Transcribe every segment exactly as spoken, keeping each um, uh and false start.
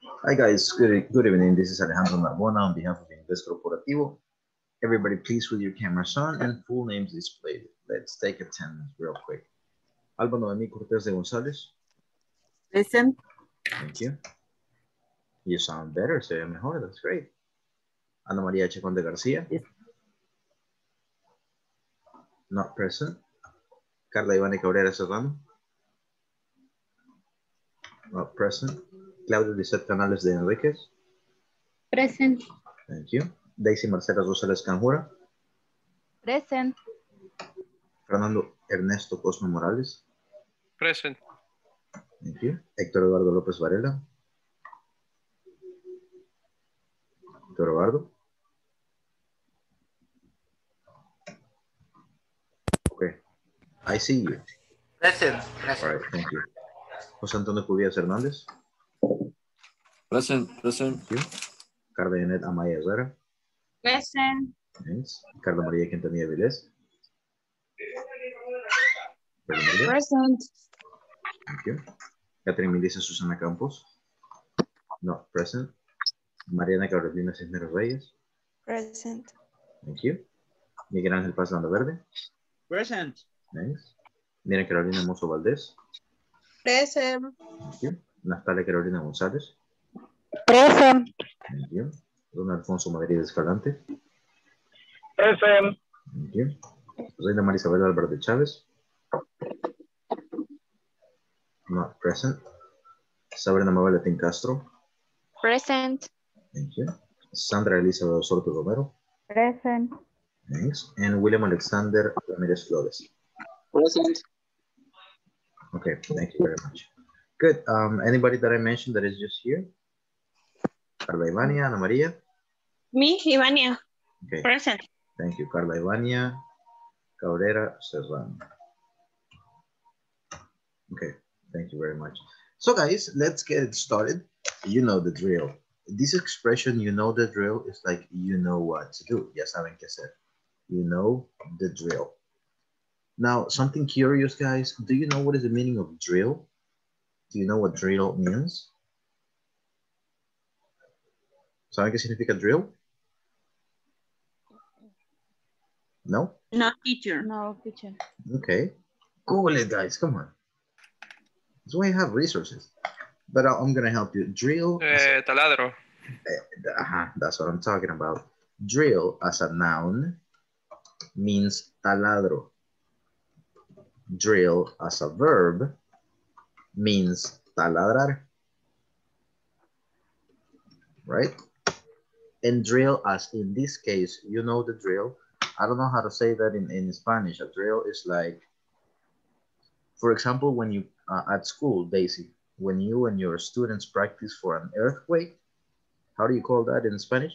Hi guys, good, good evening. This is Alejandro Narbona on behalf of Inglés Corporativo. Everybody please with your cameras on and full names displayed. Let's take attendance real quick. Alba Noemí Cortés de González. Present. Thank you. You sound better, se ve mejor, that's great. Ana María Chacón de García. Yes. Not present. Carla Ivana Cabrera Serrano. Not present. Claudia Lisette Canales de Enríquez. Present. Thank you. Daisy Marcela Rosales Canjura. Present. Fernando Ernesto Cosme Morales. Present. Thank you. Héctor Eduardo López Varela. Héctor Eduardo. Okay. I see you. Present. All Present. right, thank you. José Antonio Cubillas Hernández. Present, present. Thank you. Carla Janet Amaya Herrera. Present. Thanks. Carla María Quintanilla Vilés. María. Present. Thank you. Catherine Melissa Susana Campos. No, present. Mariana Carolina Cisneros Reyes. Present. Thank you. Miguel Ángel Paz Landa Verde. Present. Thanks. Miriam Carolina Mozo Valdés. Present. Thank you. Natalia Carolina González. Present. Thank you. Don Alfonso Madrid Escalante. Present. Thank you. Reina Marisabel Álvarez Chávez. Not present. Sabrina Mabel Latín Castro. Present. Thank you. Sandra Elizabeth Osorto Romero. Present. Thanks. And William Alexander Ramirez Flores. Present. Okay, thank you very much. Good. Um, anybody that I mentioned that is just here? Carla Ivania, Ana María. Me, Ivania. Okay. Present. Thank you. Carla Ivania Cabrera Serrano. Okay, thank you very much. So guys, let's get started. You know the drill. This expression, you know the drill, is like you know what to do. Ya saben qué hacer. You know the drill. Now, something curious, guys. Do you know what is the meaning of drill? Do you know what drill means? ¿Saben qué significa drill? No? No, teacher. No, teacher. Okay. Google it, guys. Come on. That's why I have resources. But I'm going to help you. Drill. Eh, taladro. Uh -huh, that's what I'm talking about. Drill as a noun means taladro. Drill as a verb means taladrar. Right? And drill, as in this case, you know the drill. I don't know how to say that in, in Spanish. A drill is like, for example, when you, uh, at school, Daisy, when you and your students practice for an earthquake, how do you call that in Spanish?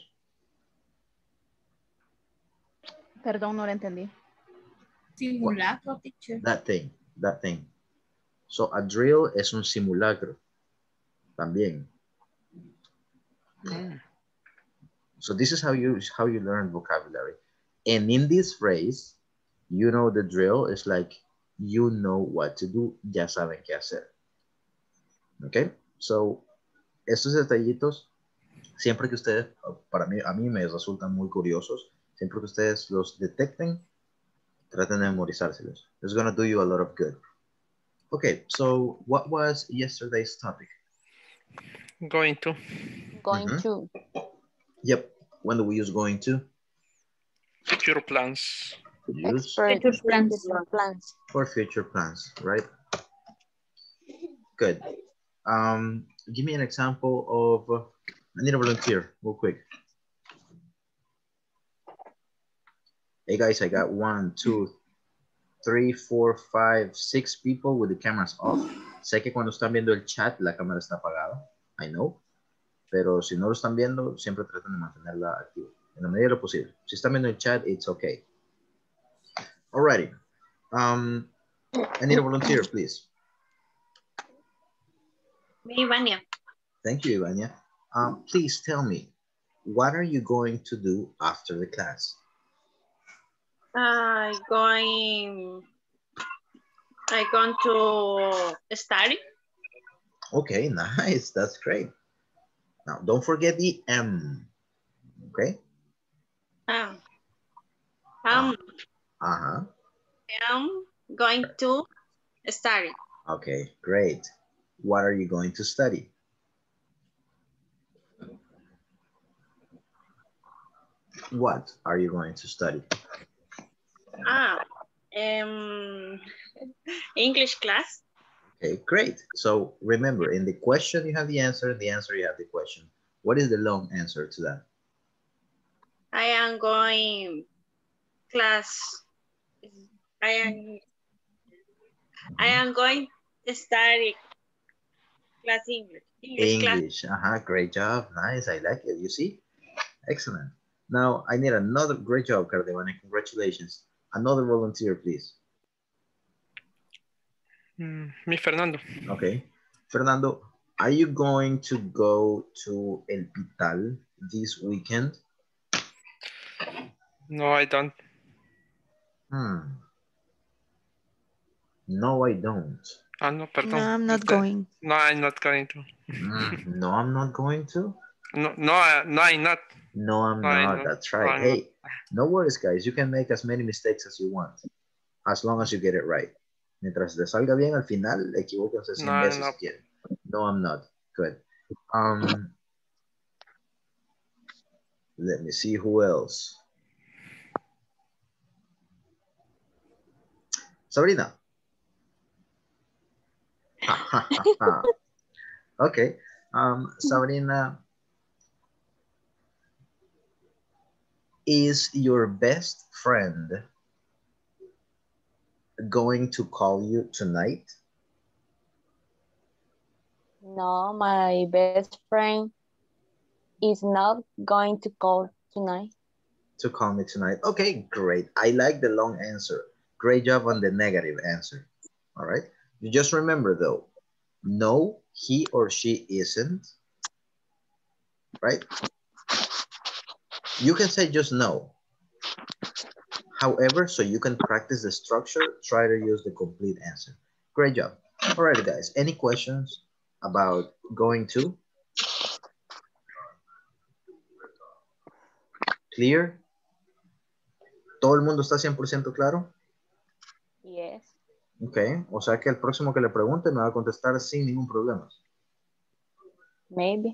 Perdón, no lo entendí. Simulacro, teacher. That thing, that thing. So a drill es un simulacro. También. Mm. So this is how you how you learn vocabulary. And in this phrase, you know the drill is like you know what to do. Ya saben qué hacer. Okay? So estos detallitos, siempre que ustedes, para mí, a mí me resultan muy curiosos. Siempre que ustedes los detecten, traten de memorizárselos. It's gonna do you a lot of good. Okay, so what was yesterday's topic? Going to. Going Mm-hmm. to. Yep. When do we use going to? Future plans. Use Future plans. plans. for future plans, right? Good. Um, give me an example of, uh, I need a volunteer real quick. Hey guys, I got one, two, three, four, five, six people with the cameras off. Sé que cuando están viendo el chat, la cámara está apagada. I know. Pero si no lo están viendo, siempre traten de mantenerla activa. En la medida de lo posible. Si están viendo el chat, it's okay. Alrighty. Um, I need a volunteer, please. Me, Ivania. Thank you, Ivania. Um, please tell me, what are you going to do after the class? I going. I going to study. Okay, nice. That's great. Now, don't forget the M, okay? Um, um, Uh-huh. I'm going to study. Okay, great. What are you going to study? What are you going to study? Ah, um, English class. Okay, great. So remember, in the question you have the answer, in the answer you have the question. What is the long answer to that? I am going class. I am I am going to study class English. English class. English. Uh-huh, great job. Nice. I like it. You see? Excellent. Now, I need another great job, Cardevane. Congratulations. Another volunteer, please. Mm, me, Fernando. Okay. Fernando, are you going to go to El Pital this weekend? No, I don't. Hmm. No, I don't. Ah, no, perdón. No, I'm not Este, going. No, I'm not going to. Mm, no, I'm not going to. No, no, uh, no, I'm not. No, I'm No, I'm not. not. That's No, right. I'm Hey, no worries, guys. You can make as many mistakes as you want, as long as you get it right. Mientras le salga bien al final, equivóquense No, cien veces no. si quieren. No, I'm not. Good. Um, let me see who else. Sabrina. Okay. Um, Sabrina, is your best friend going to call you tonight? No, my best friend is not going to call tonight. To call me tonight. Okay, great. I like the long answer. Great job on the negative answer. All right. You just remember though, no, he or she isn't. Right? You can say just no. However, so you can practice the structure, try to use the complete answer. Great job. All right, guys. Any questions about going to? Clear? ¿Todo el mundo está cien por ciento claro? Yes. Ok, o sea que el próximo que le pregunte me va a contestar sin ningún problema. Maybe.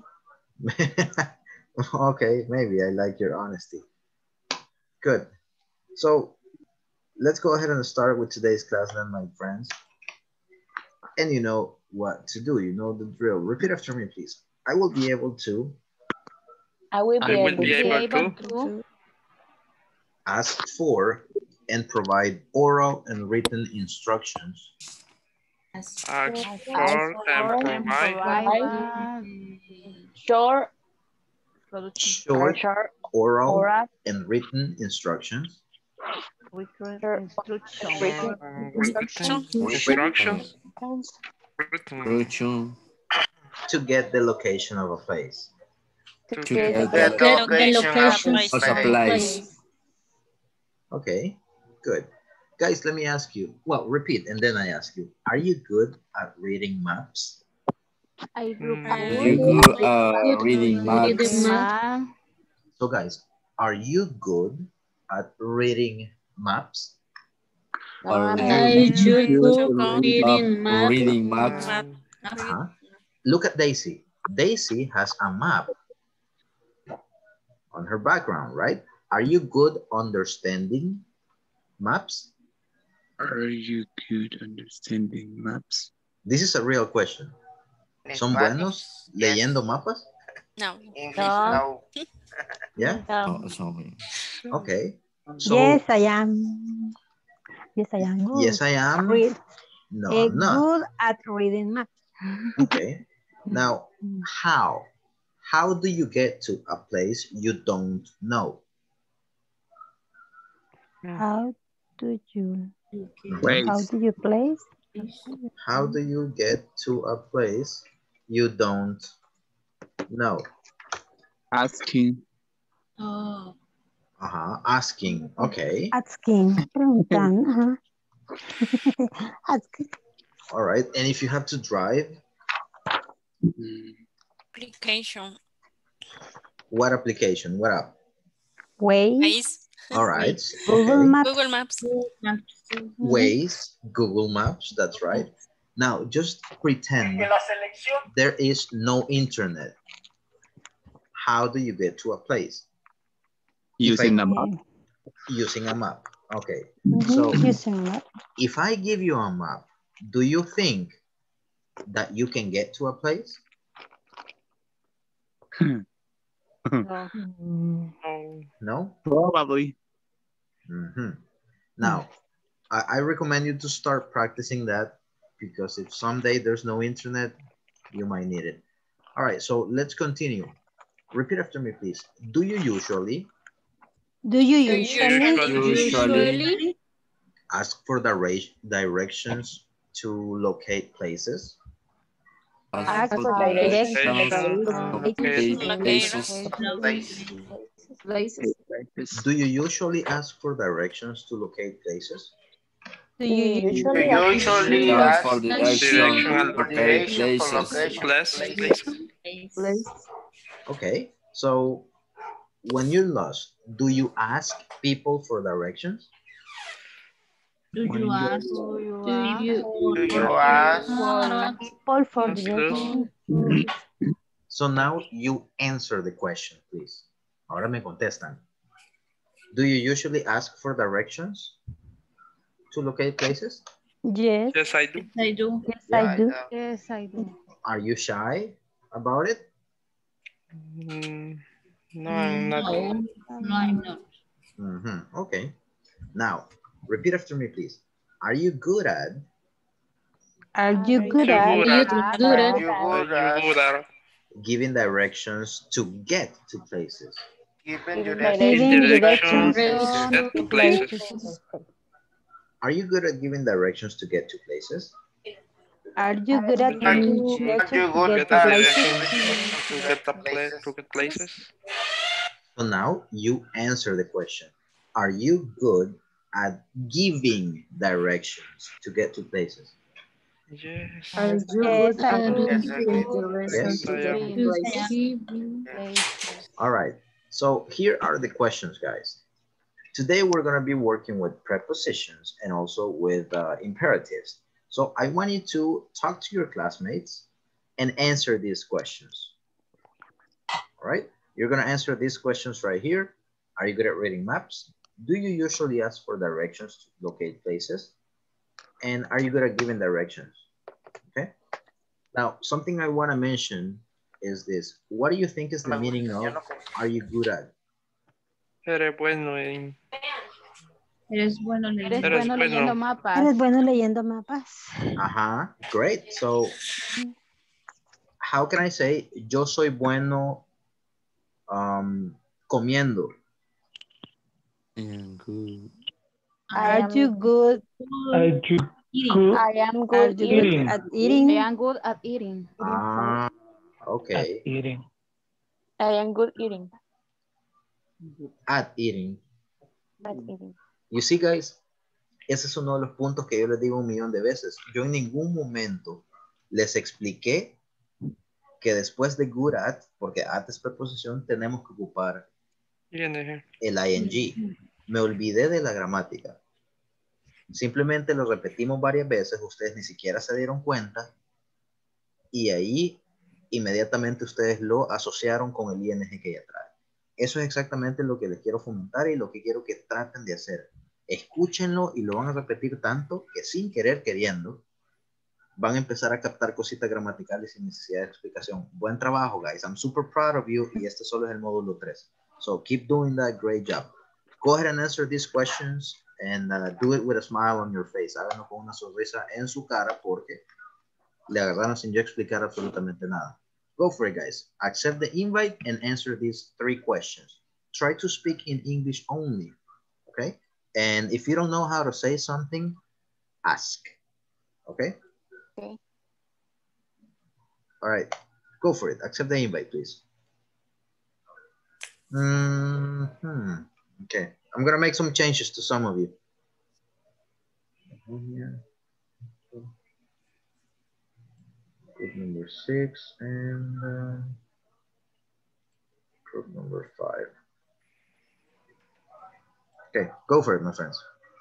Okay, maybe. I like your honesty. Good. So let's go ahead and start with today's class then, my friends. And you know what to do. You know the drill. Repeat after me, please. I will be able to. I will be, I will able, be to. able to. Ask for and provide oral and written instructions. Ask for and provide. Short, Short, short oral, oral, and written instructions. written Instructions. Instructions. Written. To get the location of a place. To To get get The location of a place. Okay, good. Guys, let me ask you. Well, repeat and then I ask you. Are you good at reading maps? I do. Mm, You good uh, reading maps? So guys, are you good at reading maps? Are I you do good reading at maps. reading maps? Uh-huh. Look at Daisy. Daisy has a map on her background, right? Are you good understanding maps? Are you good understanding maps? This is a real question. ¿Son buenos leyendo mapas? No. English, no. Yeah? No. Oh, sorry. Okay. So, Yes, I am. Yes, I am good. yes, I am. Read. No, Eh, I'm not. good at reading maps. Okay. Now, how? How do you get to a place you don't know? How do you Wait. how do you place? How do you get to a place you don't know? Asking. Oh. Uh-huh. Asking. Okay. Asking. Preguntando. Asking. All right. And if you have to drive? Mm, Application. What application? What app? Waze. Waze. All right. Google Okay. Maps. Google Maps. Waze, Google Maps, that's right. Now, just pretend there is no internet. How do you get to a place? Using I, a map. Using a map. Okay. Mm-hmm. So, Using map. if I give you a map, do you think that you can get to a place? No. No? Probably. Mm-hmm. Now, I, I recommend you to start practicing that because if someday there's no internet, you might need it. All right, so let's continue. Repeat after me, please. Do you usually Do you usually, Usually. ask for dire directions to locate places? ask Ask for for directions? directions. Locate places. Places. Do you usually ask for directions to locate places? Do you usually You usually Ask ask for Direction direction. and Locate direction for places. location. Place. Places. Okay, so when you're lost, do you ask people for directions? Do you ask? Do you Do you ask? people for Yes, directions? So now you answer the question, please. Ahora me contestan. Do you usually ask for directions to locate places? Yes. Yes, I do. I do. Yes, Yeah, I do. I Yes, I do. Are you shy about it? Mm, no, I'm not. No, no, I'm not. Mm-hmm. Okay. Now, repeat after me, please. Are you good at Are you good You at? good You at. good at? You Are good you at good at giving directions to get to places? giving Giving directions Giving directions directions to get to to places? places. Are you good at giving directions to get to places? Are you good at Are giving you directions you to good get get to the at places? directions to get get to the pla places? to get places? So now you answer the question. Are you good at giving directions to get to places? Yes. Are you Yes, good I at do. Yes, I giving do. Yes? directions I to am. giving All right. So here are the questions, guys. Today we're going to be working with prepositions and also with uh, imperatives. So I want you to talk to your classmates and answer these questions. All right. You're going to answer these questions right here. Are you good at reading maps? Do you usually ask for directions to locate places? And are you good at giving directions? Okay. Now, something I want to mention is this. What do you think is the meaning of are you good at? Eres bueno en... Eres bueno Eres leyendo. bueno leyendo mapas. Eres bueno leyendo mapas. Uh-huh. Great. So, how can I say yo soy bueno um, comiendo? And good. Are you good? Are you good I am Are good you eating. good at eating? I am good at eating. Ah, at okay. eating? I am good eating. At eating. At eating. You see, guys, ese es uno de los puntos que yo les digo un millón de veces. Yo en ningún momento les expliqué que después de good at, porque at es preposición, tenemos que ocupar ing. el ing. Me olvidé de la gramática. Simplemente lo repetimos varias veces, ustedes ni siquiera se dieron cuenta y ahí inmediatamente ustedes lo asociaron con el ing que ya trae. Eso es exactamente lo que les quiero fomentar y lo que quiero que traten de hacer. Escúchenlo y lo van a repetir tanto que sin querer queriendo van a empezar a captar cositas gramaticales sin necesidad de explicación. Buen trabajo, guys. I'm super proud of you y este solo es el módulo tres. So keep doing that great job. Go ahead and answer these questions and uh, do it with a smile on your face. Háganlo con una sonrisa en su cara porque le agarraron sin yo explicar absolutamente nada. Go for it, guys. Accept the invite and answer these three questions. Try to speak in English only, okay? And if you don't know how to say something, ask, okay? Okay. All right, go for it. Accept the invite, please. Mm-hmm. Okay, I'm gonna make some changes to some of you. Group number six and uh, Group number five. Okay, go for it, my friends.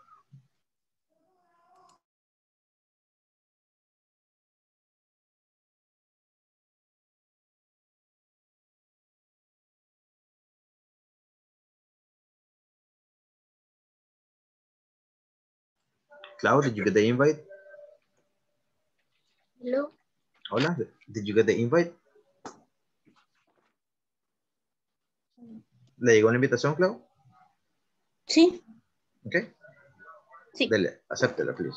Cloud, did you get the invite? Hello. Hola, did you get the invite? ¿Le llegó la invitación, Clau? Sí. Ok. Sí. Dele, acéptela, please.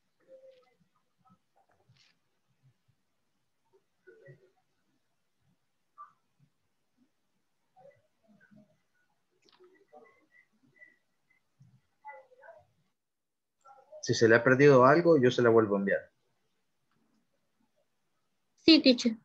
Si se le ha perdido algo, yo se la vuelvo a enviar. Sí, teacher.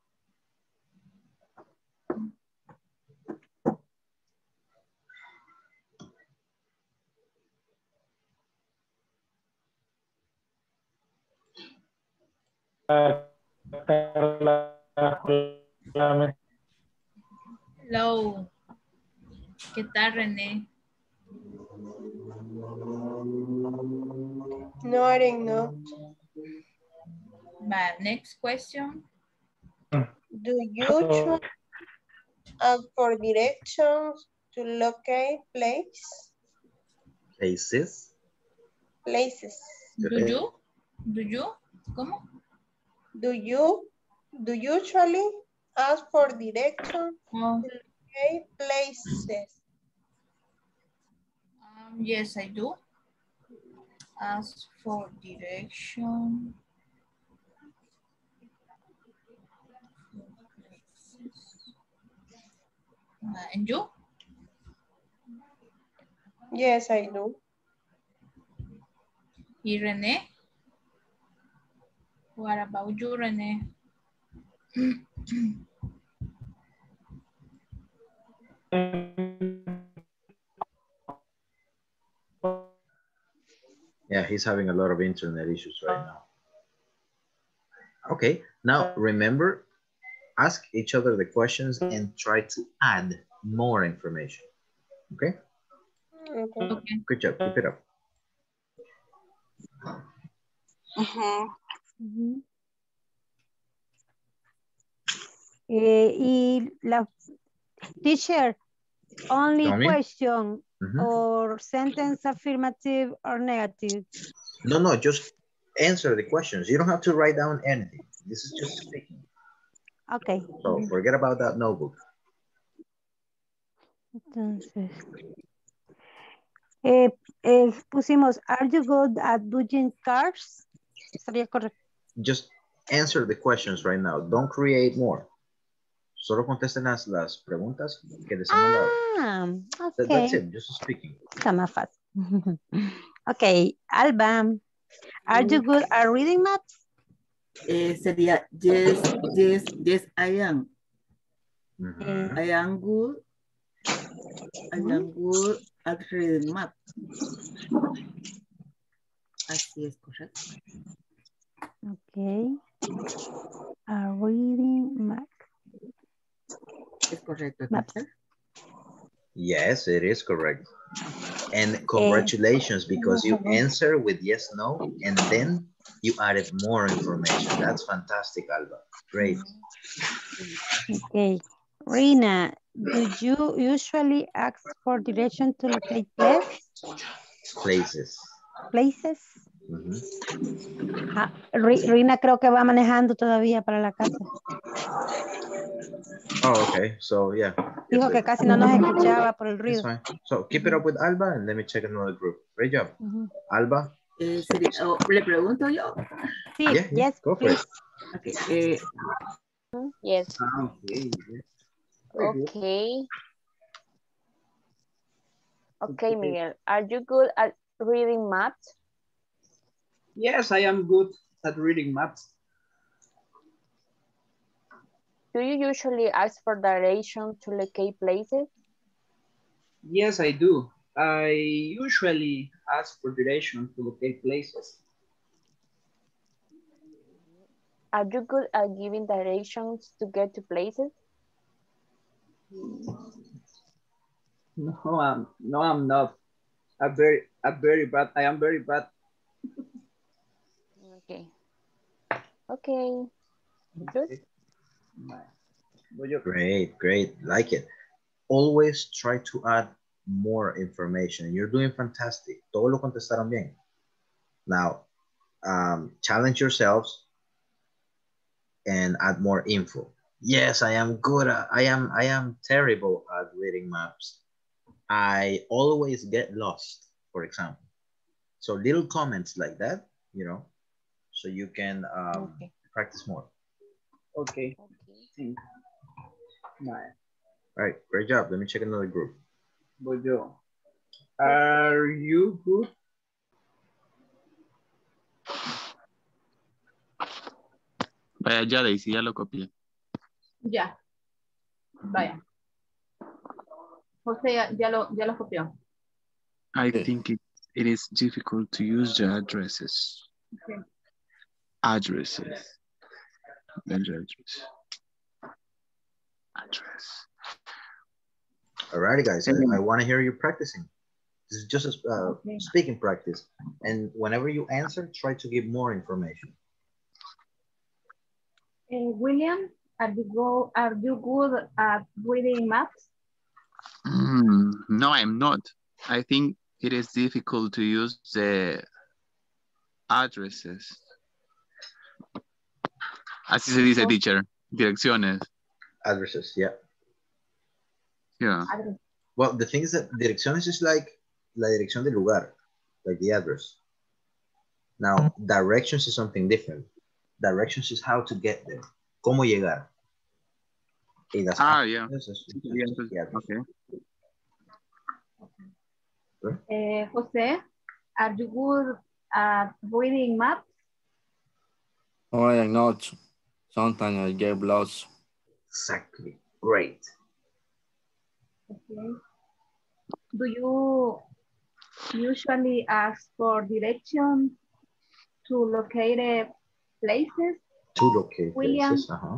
Hello. ¿Qué tal, René? No, I didn't know. My next question. Do you choose ask for directions to locate place? Places. Places. Do you? Do you? ¿Cómo? Do you do you usually ask for directions Oh. to locate places? Um, yes, I do. Ask for direction. Uh, and you? Yes, I do. ¿Y René? What about you, René? Yeah, he's having a lot of internet issues right now. Okay, now remember, ask each other the questions and try to add more information. Okay? Okay. Okay. Good job, keep it up. Uh-huh. Ujú. Eh, y la teacher, only Tell me. question Mhm. or sentence affirmative or negative. No, no, just answer the questions. You don't have to write down anything. This is just speaking. Okay. So forget about that notebook. Entonces, eh, eh, pusimos, are you good at doing cars? Estaría correcto. Just answer the questions right now. Don't create more. Solo contesten las, las preguntas que les he mandado. Ah, That- That's ok. it, just speaking. Está más fácil. Ok, Alba, are you good at reading maps? Eh, sería yes, yes, yes, I am. Mhm. I am good. I am good at reading map. Así es correcto. Ok. A reading map. Es correcto, Maps. teacher. Yes, it is correct. And congratulations, because you answer with yes, no, and then you added more information. That's fantastic, Alba. Great. Okay. Rina, do you usually ask for direction to locate place, Places. places? Mhm. Ah, Ri- Rina creo que va manejando todavía para la casa. Oh, okay. So, yeah. Dijo que casi no nos escuchaba por el It's ruido. fine. So, keep it up with Alba, and let me check another group. Great job. Ujú. Alba? Eh, sería, oh, ¿le pregunto yo? Sí, Yeah, yeah, yes, go for please. it. Okay. Eh, Yes. ah, okay. Very good. Okay. Okay, Miguel. Are you good at reading maps? Yes, I am good at reading maps. Do you usually ask for direction to locate places? Yes, I do. I usually ask for direction to locate places. Are you good at giving directions to get to places? No, I'm, no, I'm not. I'm very, I'm very bad. I am very bad. Okay. Okay. Good. Great, great. Like it. Always try to add more information. You're doing fantastic. Todo lo contestaron bien. Now, um, challenge yourselves and add more info. Yes, I am good at, I am, I am terrible at reading maps. I always get lost, for example. So little comments like that, you know, so you can um, okay. practice more. Okay. Okay. Nice. All right, great job. Let me check another group. Bonjour. Are you good? Vaya, ya Daisy, ya lo copié. Ya. Vaya. José ya, ya lo, ya lo copió. I think it, it is difficult to use the addresses. Okay. Addresses. Address. Address. Alrighty, guys. I, I want to hear you practicing. This is just a uh, okay. speaking practice. And whenever you answer, try to give more information. Uh, William, are you go? Are you good at reading maps? Mm, no, I'm not. I think it is difficult to use the addresses. Así se dice, oh. teacher. Direcciones. Addresses, yeah. Yeah. Well, the thing is that direcciones is like la dirección del lugar, like the address. Now, directions is something different. Directions is how to get there. Cómo llegar. Y that's ah, yeah. This is, this yeah. is the address. Okay. Uh, Jose, are you good at reading maps? No, I am not. Sometimes I get lost. Exactly. Great. Okay. Do you usually ask for directions to locate places? To locate William? places, uh-huh.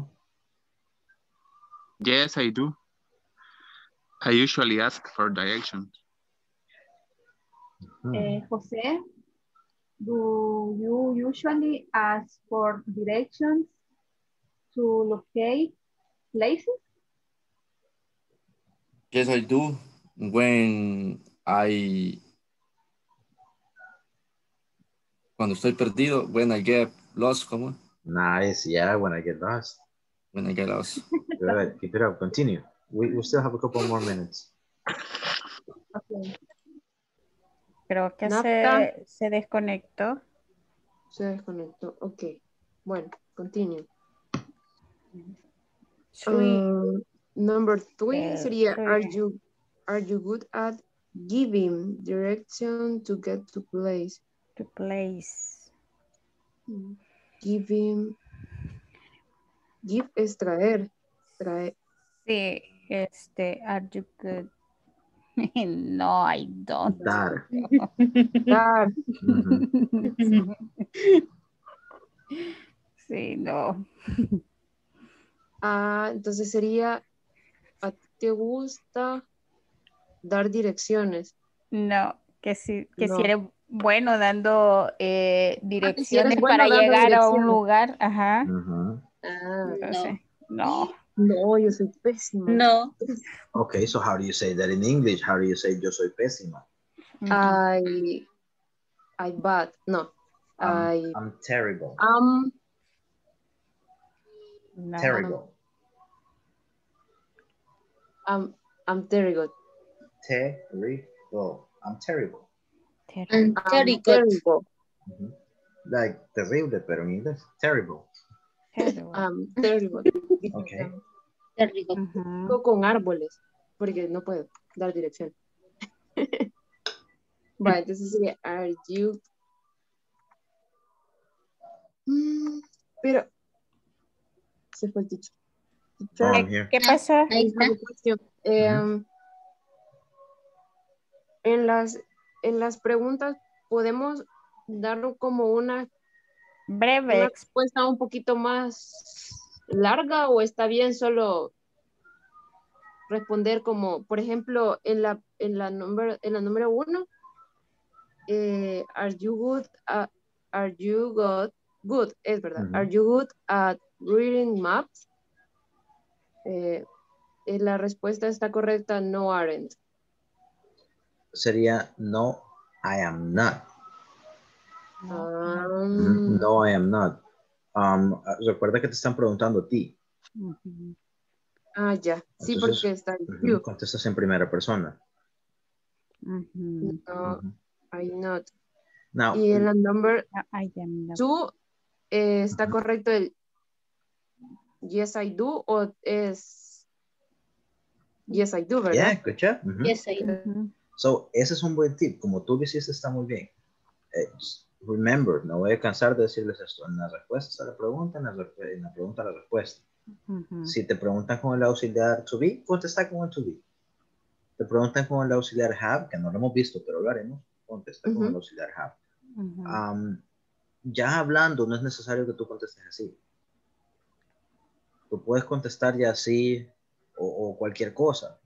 Yes, I do. I usually ask for directions. Uh, Jose, do you usually ask for directions to locate places? Yes, I do. When I... Cuando estoy perdido, when I get lost, ¿cómo? Nice, yeah, when I get lost. When I get lost. Good, keep it up, continue. We, we still have a couple more minutes. Okay. Creo que se, se desconectó. Se desconectó, ok. Bueno, continue. Um, number three uh, sería, three. are you are you good at giving direction to get to place? To place. Giving. Give es traer. Traer. Sí, este, are you good? No, I don't. Dar. Dar. Mm-hmm. Sí, no. Ah, entonces sería, ¿a ti te gusta dar direcciones? No, que si, que no. si eres bueno dando eh, direcciones si bueno para dando llegar direcciones. a un lugar. Ajá. Uh-huh. Ah, entonces, no. No, yo soy pésima. No. Okay, so how do you say that in English? How do you say yo soy pésima? Mm-hmm. I, I bad. No. I'm, I, I'm terrible. Um. No. Terrible. I'm, I'm terrible. Terrible. I'm terrible. I'm I'm terrible. Mm-hmm. Like terrible, pero en inglés. Terrible. Terrible. I'm terrible. Okay. Terrible. Uh-huh. Con árboles, porque no puedo dar dirección. Vale, entonces sería, are you... Mm, pero... Se fue el dicho. Oh, I'm here. ¿Qué pasó? Ahí está. Eh, Uh-huh. en, las, en las preguntas podemos dar como una... Breve. Una respuesta un poquito más larga o está bien solo responder como, por ejemplo, en la, en la, number, en la número uno, eh, are you good at, are you good, good, es verdad, Ujú. are you good at reading maps? Eh, eh, la respuesta está correcta, no aren't. Sería no, I am not. Ah, Ujú. No, I am not. Um, recuerda que te están preguntando a ti. Ujú. ah, ya, sí, Entonces, porque está ujú, you. contestas en primera persona. Ujú. No, Ujú. I'm not. Now, Y en la number I am not. two, eh, está Ujú. correcto el yes I do o es yes I do, yeah, ¿verdad? good job. Ujú. Yes, I do. Ujú. So, ese es un buen tip. Como tú lo hiciste, está muy bien. Eh, remember, no voy a cansar de decirles esto. En las respuestas a la pregunta, en la, re- en la pregunta a la respuesta. Ujú. Si te preguntan con el auxiliar to be, contesta con el to be. Te preguntan con el auxiliar have, que no lo hemos visto, pero lo haremos, contesta con el Ujú. auxiliar have. Ujú. Um, ya hablando, no es necesario que tú contestes así. Tú puedes contestar ya así o, o cualquier cosa.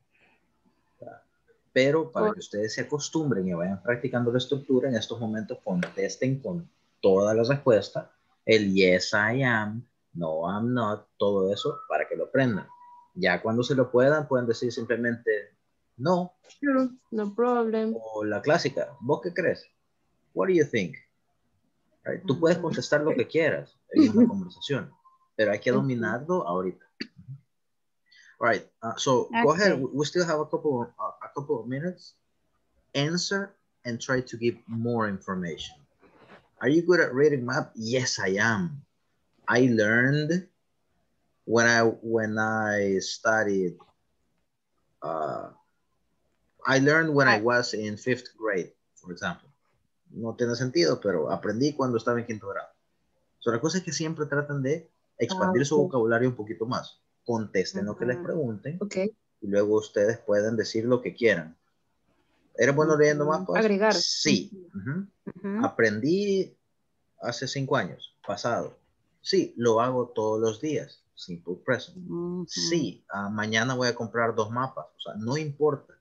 Pero para O- que ustedes se acostumbren y vayan practicando la estructura, en estos momentos contesten con toda la respuesta, el yes I am, no I'm not, todo eso para que lo aprendan. Ya cuando se lo puedan, pueden decir simplemente no, Sure, no problem. o la clásica, ¿vos qué crees? What do you think? Right? Tú puedes Ujú. contestar lo que quieras en una conversación, pero hay que Ujú. dominarlo ahorita. All right, uh, so go ahead. Okay. We we still have a couple, uh, a couple of minutes. Answer and try to give more information. Are you good at reading map? Yes, I am. I learned when I when I studied. Uh, I learned when I Ah, was in fifth grade, for example. No tiene sentido, pero aprendí cuando estaba en quinto grado. So, la cosa es que siempre tratan de ah, expandir su ok. vocabulario un poquito más. Contesten lo que les Ujú. pregunten Ok. y luego ustedes pueden decir lo que quieran. ¿Eres bueno leyendo Ujú. mapas? Agregar. Sí. Ujú. Ujú. Aprendí hace cinco años, pasado. Sí, lo hago todos los días. Simple present. Ujú. Sí, ah, mañana voy a comprar dos mapas. O sea, no importa.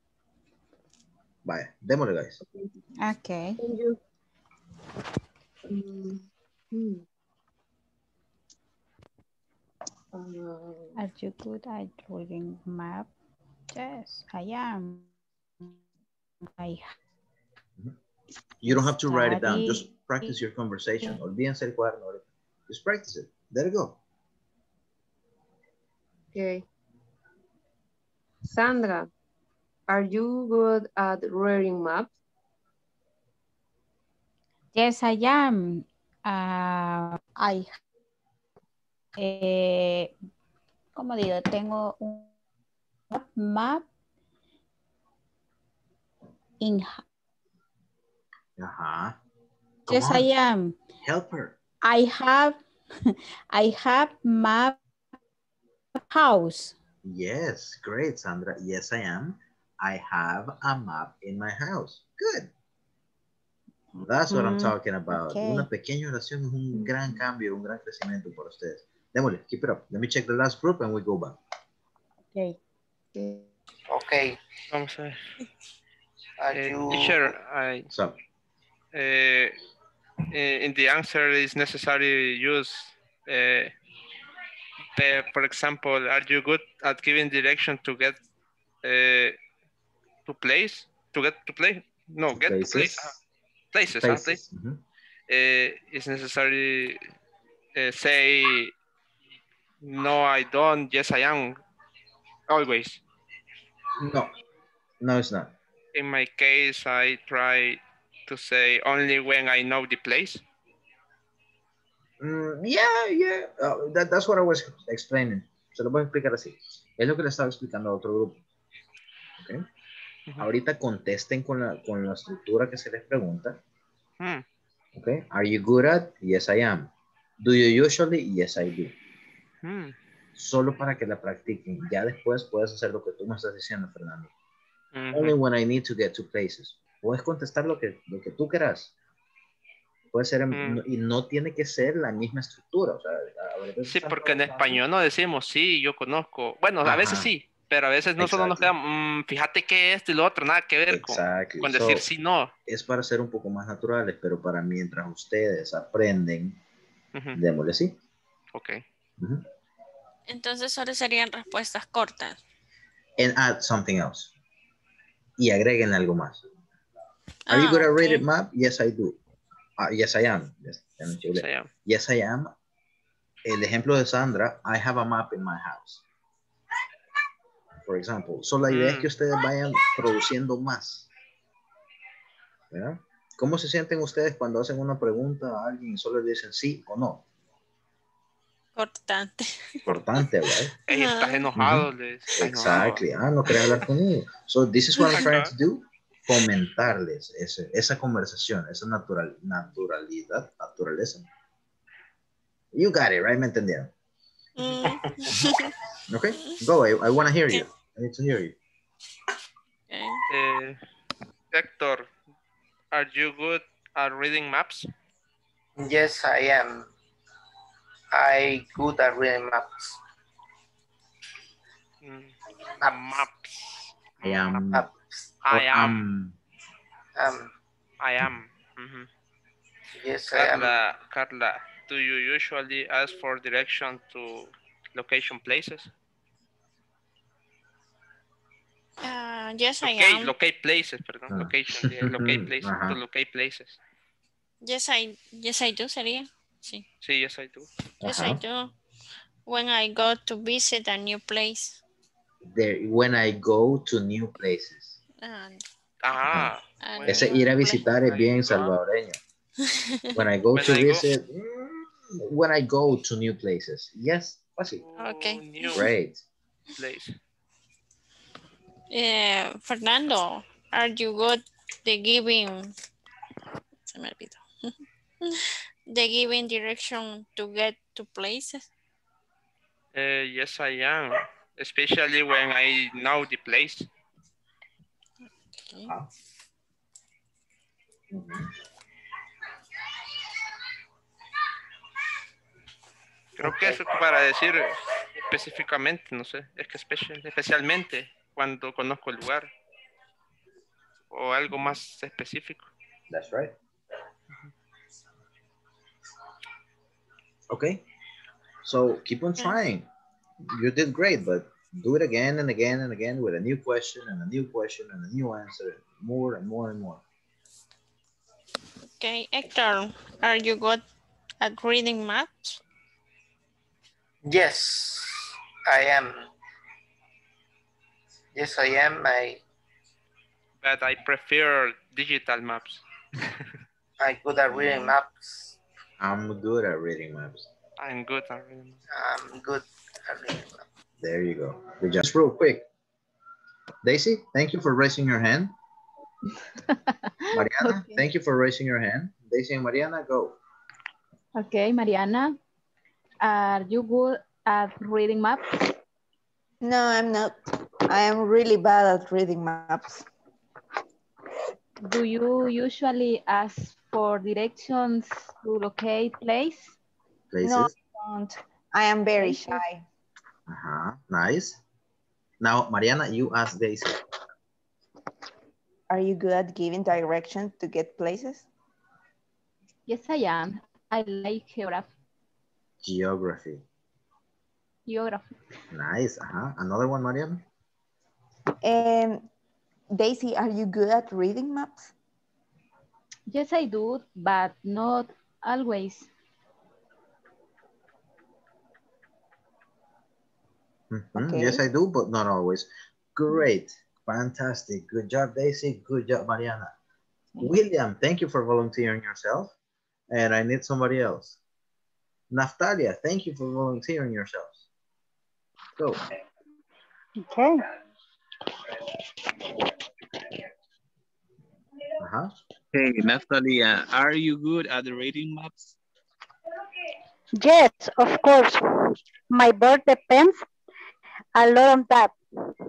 Vaya, démosle, guys. Okay. Thank you. Mm, hmm. Ah, Are you good at reading map? Yes, I am. I You don't have to write it down. Just study. practice your conversation. Olvídense el cuaderno ahorita. Just practice it. There you go. okay. Sandra, are you good at reading maps? Yes, I am. Uh, I, eh, ¿cómo digo? Tengo un map in. Uh-huh. Come Yes, on. I am. Help her. I have, I have map house. Yes, great, Sandra. Yes, I am. I have a map in my house. Good. That's what I'm Mm, talking about. okay. Una pequeña oración es un gran cambio, un gran crecimiento para ustedes. Démosle, keep it up. Let me check the last group and we go back. Okay. Okay. Okay. Vamos a ver. Are Eh, you teacher, I, So, eh, eh, in the answer is necessary use, eh, the, for example, are you good at giving direction to get eh, to place? To get to play? No, get to play. places. Ah, places, ah, place. Places. Mhm. Eh, it's necessary eh, say, no, I don't. Yes, I am. Always. No, no, it's not. In my case, I try to say only when I know the place. Mm, yeah, yeah. Uh, that, that's what I was explaining. Se lo voy a explicar así. Es lo que le estaba explicando a otro grupo. Okay. Ujú. Ahorita contesten con la, con la estructura que se les pregunta. Hmm. Okay. Are you good at? Yes, I am. Do you usually? Yes, I do. Hmm. Solo para que la practiquen. Ya después puedes hacer lo que tú me estás diciendo, Fernando. Ujú. Only when I need to get to places. Puedes contestar lo que, lo que tú quieras. Puede ser, en- Mm. no- y no tiene que ser la misma estructura. O sea, a veces Sí, están porque en preguntando- español no decimos sí, yo conozco. Bueno, a veces Ajá. sí. Pero a veces no solo nos Exactly. queda, mm, fíjate que esto y lo otro, nada que ver con, Exactly. con So, decir sí, no. es para ser un poco más naturales, pero para mientras ustedes aprenden, Ujú. démosle sí. Ok. Ujú. Entonces solo serían respuestas cortas. And add something else. Y agreguen algo más. Are you Ah, good at ok. reading map? Yes, I do. Uh, yes, I am. Yes, ya me equivoqué. Yes, I am. Yes, I am. El ejemplo de Sandra, I have a map in my house. For example. So la idea es Mm. que ustedes vayan produciendo más. ¿Verdad? ¿Cómo se sienten ustedes cuando hacen una pregunta a alguien y solo le dicen sí o no? Cortante. Importante, right? Ey, estás enojado. Les... Ay, no. Exactly. Ah, no querés hablar conmigo. So this is what I'm trying to do. Fomentarles ese, esa conversación, esa natural, naturalidad, naturaleza. You got it, right? ¿Me entendieron? Mm. Okay, go. I, I want to hear you. I need to hear you. Okay. Eh, Hector, are you good at reading maps? Yes, I am. I good at reading maps. Mm. Maps. I am. Maps. I or am. Um, I am. Mhm. yes, I am. Carla, Carla, do you usually ask for direction to location places? Uh, yes, I Okay, am. locate places, perdón. Ah. Location, yeah, locate places, Ajá. to locate places. Yes, I, yes, I do sería. Sí. Sí, yes, I do. Yes, Ajá. I do. When I go to visit a new place. There, when I go to new places. And Ah. a When, Ese new ir a place. visitar es bien salvadoreño. When I go when to I go visit, mm, when I go to new places. Yes, fácil. Okay. to new Great. place. Eh, Fernando, are you good the giving? Se me olvidó. The giving direction to get to places. Uh, yes, I am. Especially when I know the place. Okay. Ah. Mhm. Creo que eso es para decir específicamente, no sé, es que especial, especialmente cuando conozco el lugar o algo más específico. That's right. Okay. So keep on trying. You did great, but do it again and again and again with a new question and a new question and a new answer, more and more and more. Okay, Hector, are you good at reading maps? Yes, I am. Yes, I am. I But I prefer digital maps. I good at reading maps. I'm good at reading maps. I'm good at reading maps. I'm good at reading maps. There you go. Good job. Just real quick. Daisy, thank you for raising your hand. Mariana, Okay. thank you for raising your hand. Daisy and Mariana, go. Okay, Mariana, are you good at reading maps? No, I'm not. I am really bad at reading maps. Do you usually ask for directions to locate place? Places. No, I don't. I am very Places. shy. Uh-huh. Nice. Now, Mariana, you ask Daisy. Are you good at giving direction to get places? Yes, I am. I like geography. Geography. Geography. Nice. Uh-huh. Another one, Mariana? Um, Daisy, are you good at reading maps? Yes, I do, but not always. Mm-hmm. Okay. Yes, I do, but not always. Great. Fantastic. Good job, Daisy. Good job, Mariana. William, thank you for volunteering yourself. And I need somebody else. Naftalia, thank you for volunteering yourselves. Go. Okay. Uh-huh. Hey, Natalia, are you good at reading maps? Yes, of course. My birth depends a lot on that.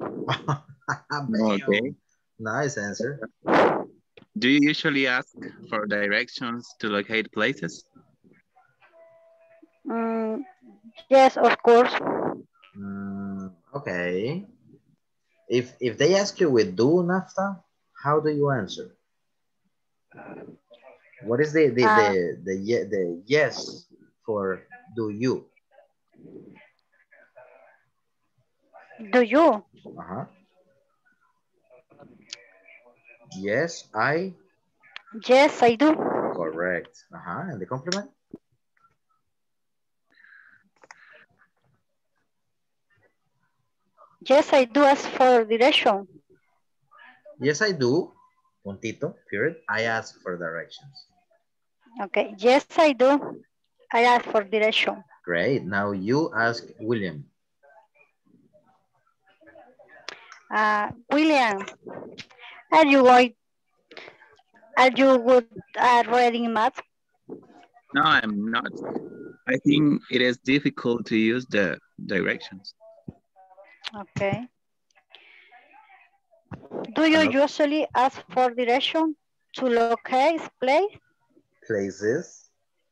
Okay. Nice answer. Do you usually ask for directions to locate places? Mm, yes, of course. Mm, okay. If if they ask you with do, Nafta, how do you answer? What is the the Uh, the the, ye- the yes for do you? Do you? Uh-huh. Yes, I. Yes, I do. Correct. Uh-huh. And the complement? Yes, I do ask for direction. Yes, I do. Puntito, period. I ask for directions. Okay. Yes, I do. I ask for direction. Great. Now you ask William. Uh, William, are you going? Are you good at reading math? No, I'm not. I think it is difficult to use the directions. Okay. Do you Hello. usually ask for direction to locate place? Places.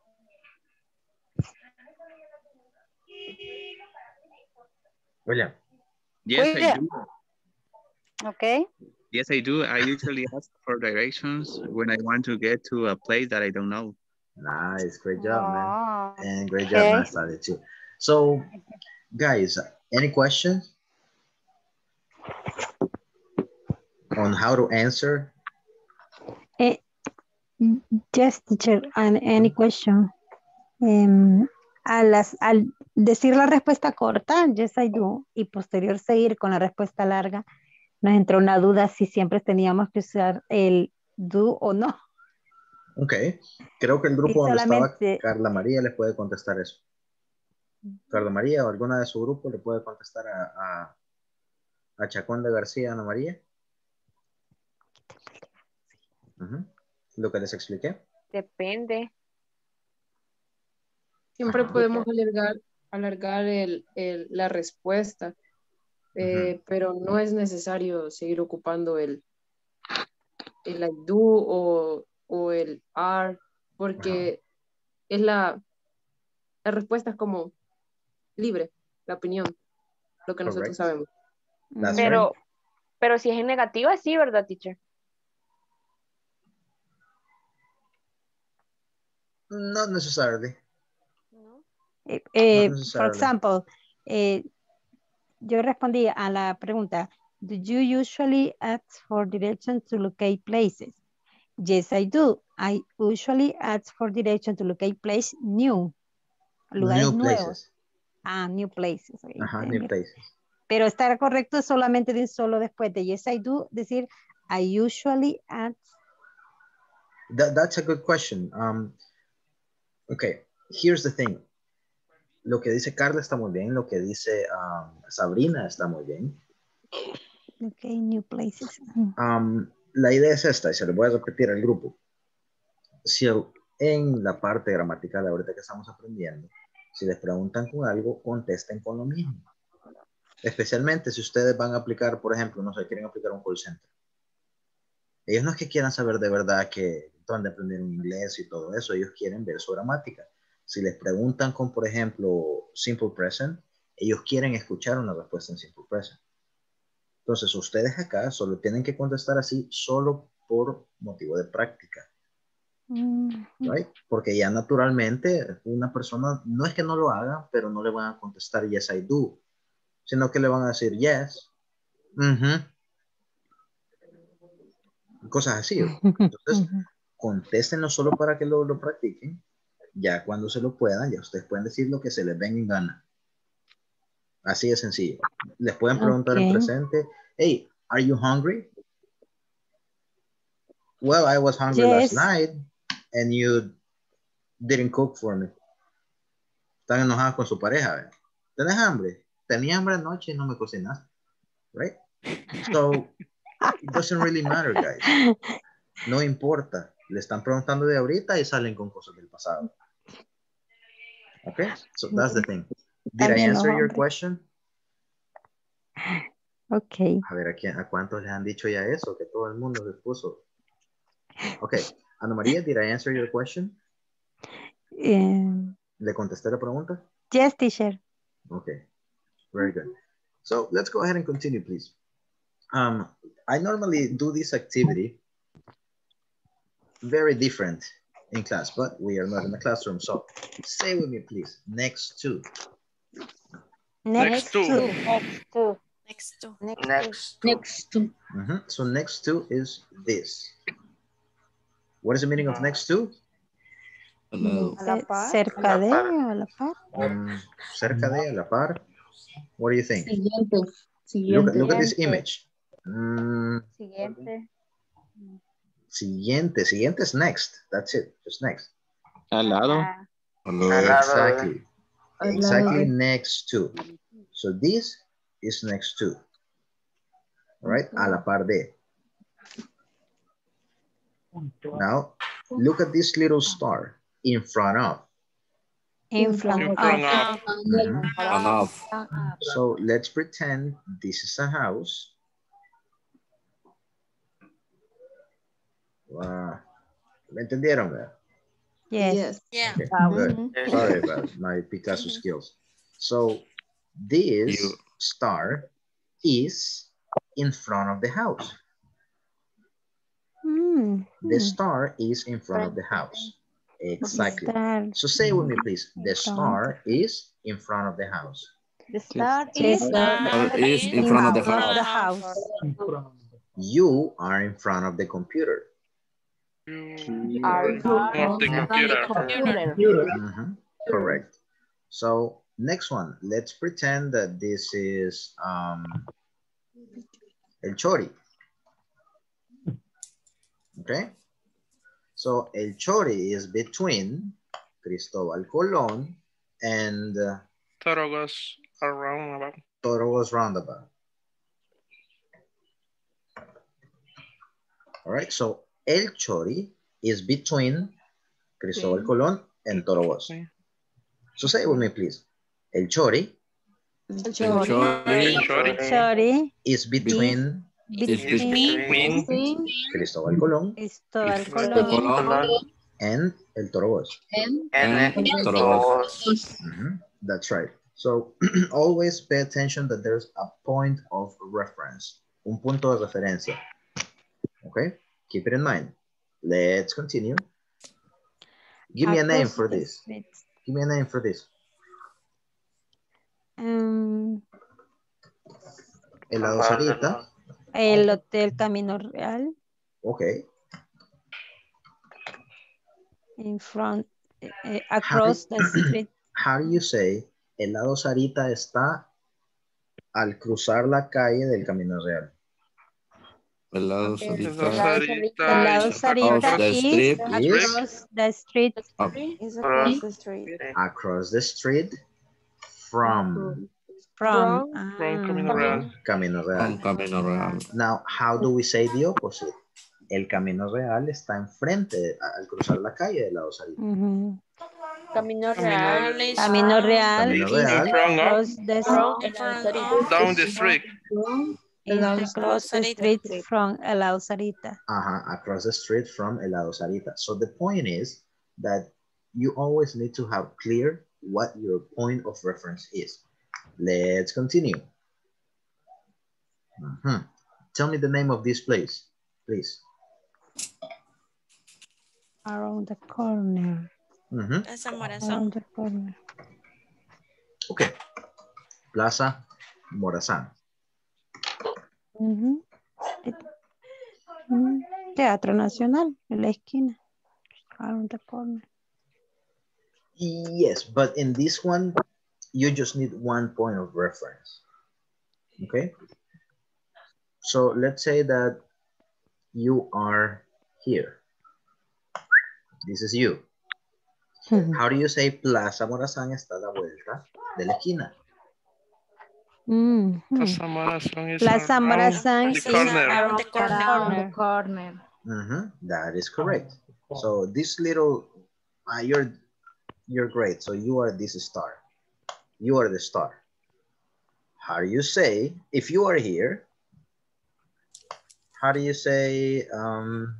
William. Yes, I William. do. Okay. Yes, I do. I usually ask for directions when I want to get to a place that I don't know. Nice. Great job, man. Oh, And great job, okay. Nastali, too. So, guys, any questions on how to answer? Eh, yes, teacher. And any question? Em, a las, al decir la respuesta corta, yes, I do, y posterior seguir con la respuesta larga, nos entró una duda si siempre teníamos que usar el do o no. Ok. Creo que el grupo Y donde estaba solamente, Carla María les puede contestar eso. Carla María o alguna de su grupo le puede contestar a, a, a Chacón de García, Ana María. Ujú. Lo que les expliqué. depende. Siempre Ajá. podemos alargar, alargar el, el- la respuesta, eh, pero no es necesario seguir ocupando el, el I do o, o el are, porque es la, la respuesta es como libre, la opinión, lo que nosotros Correct. sabemos. That's Pero, right. pero si es en negativa, sí, ¿verdad, teacher? Not necessarily. eh, eh, Not for necessarily. example, eh, yo respondí a la pregunta, do you usually ask for direction to locate places? Yes, I do. I usually ask for direction to locate places new. Lugares New nuevos. places. Ah, new places. Okay, Ajá, entendí. new places. Pero estar correcto es solamente de un solo después de yes, I do, decir I usually ask. That, that's a good question. Um, okay, here's the thing. Lo que dice Carla está muy bien. Lo que dice um, Sabrina está muy bien. Okay, new places. Um, la idea es esta, y se lo voy a repetir al grupo. Si el- en la parte gramatical ahorita que estamos aprendiendo, si les preguntan con algo, contesten con lo mismo. Especialmente si ustedes van a aplicar, por ejemplo, no sé, quieren aplicar un call center. Ellos no es que quieran saber de verdad que dónde aprendieron inglés y todo eso, ellos quieren ver su gramática. Si les preguntan con, por ejemplo, simple present, ellos quieren escuchar una respuesta en simple present. Entonces, ustedes acá solo tienen que contestar así solo por motivo de práctica. Right? Porque ya naturalmente una persona, no es que no lo haga, pero no le van a contestar yes, I do, sino que le van a decir yes, uh-huh. Cosas así. Entonces, contéstenlo solo para que lo, lo practiquen. Ya cuando se lo puedan, ya ustedes pueden decir lo que se les venga en gana. Así de sencillo. Les pueden preguntar Okay. en presente, hey, are you hungry? Well, I was hungry Yes. last night and you didn't cook for me. Están enojados con su pareja. ¿Ve? ¿Tenés hambre? Tenía hambre anoche y no me cocinaste. Right? So, it doesn't really matter, guys. No importa. Le están preguntando de ahorita y salen con cosas del pasado. Okay? So that's the thing. Did I answer your question? Okay. A ver, ¿a, quién, ¿a cuántos les han dicho ya eso? Que todo el mundo les puso. Okay. Ana María, did I answer your question? Um, ¿Le contesté la pregunta? yes, teacher. Okay. Very good. So let's go ahead and continue, please. Um, I normally do this activity very different in class, but we are not in the classroom. So say with me, please. Next to. Next to. Next to. Next to. Next. Next to. Mm-hmm. So next to is this. What is the meaning of next to? Hello. A la par. Cerca de o a la par. Mm, cerca de, a la par. What do you think? Siguiente. Look, Siguiente. look at this Siguiente. image. Mm, Siguiente. siguiente. Siguiente is next. That's it. Just next. Al lado. Ah, Hello. Al lado de. Exactly. Al lado Exactly de. next to. So this is next to. All right? A la par de. Now, look at this little star in front of. In front In of. front of. Mhm. Enough. So let's pretend this is a house. Wow. ¿Me entendieron? ¿verdad? Yes. Yeah. Okay, Ah, good. mhm. Sorry about my Picasso skills. So this You. star is in front of the house. Mm, The mm. star is in front of the house. Exactly. Star. So say with me, please. The In front. star is in front of the house. The star The is star Or is in front of the of the house. house. You are in front of the computer. You are are in front of the computer. Computer. Mhm. Correct. So next one, let's pretend that this is um, El Chori. Okay. So El Chori is between Cristóbal Colón and uh, Toro goes around about. Torobos Roundabout. All right. So El Chori is between Cristóbal Colón and Torobos. So say it with me, please. El Chori El El Chori Chori Sorry. is between is Between between Cristóbal Colón Cristóbal Cristóbal Colón Colón and El Torobos. And and Torobos. Mhm. That's right. So always pay attention that there's a point of reference. Un punto de referencia. Okay? Keep it in mind. Let's continue. Give me a name across for the this. streets. Give me a name for this. Um, Helado Sarita. el Hotel Camino Real. Okay. In front, eh, across the street. How do you say Helado Sarita está al cruzar la calle del Camino Real? Helado Helado Sarita. Sarita Helado is Sarita Across the is street. across the street. Up. is across the street. Across the street from From. From Camino ah, Real. Camino Real. From Camino Real. Now, how do we say the opposite? El Camino Real está enfrente al cruzar la calle de Helado Sarita. ujú. Camino Camino Real. Real is Camino Real Camino is Real. in front of, across the From street. El Sarita. down the street. Is across the Sarita. street from Helado Sarita. Uh-huh, across the street from Helado Sarita. So the point is that you always need to have clear what your point of reference is. Let's continue. Mhm. Tell me the name of this place, please. Around the corner. Mhm. Plaza Morazán. Around the corner. Okay. Plaza Morazán. Ujú. Mm, Teatro Nacional, en la esquina. Around the corner. Yes, but in this one, you just need one point of reference. Okay? So let's say that you are here. This is you. How do you say Plaza Morazán está a la vuelta de la esquina? Mhm. Plaza Morazán is Plaza around Morazán the is corner. Around the corner. Around the corner. Mhm, that is correct. So this little, uh, you're, you're great. So you are this star. You are the star. How do you say, if you are here, how do you say, um,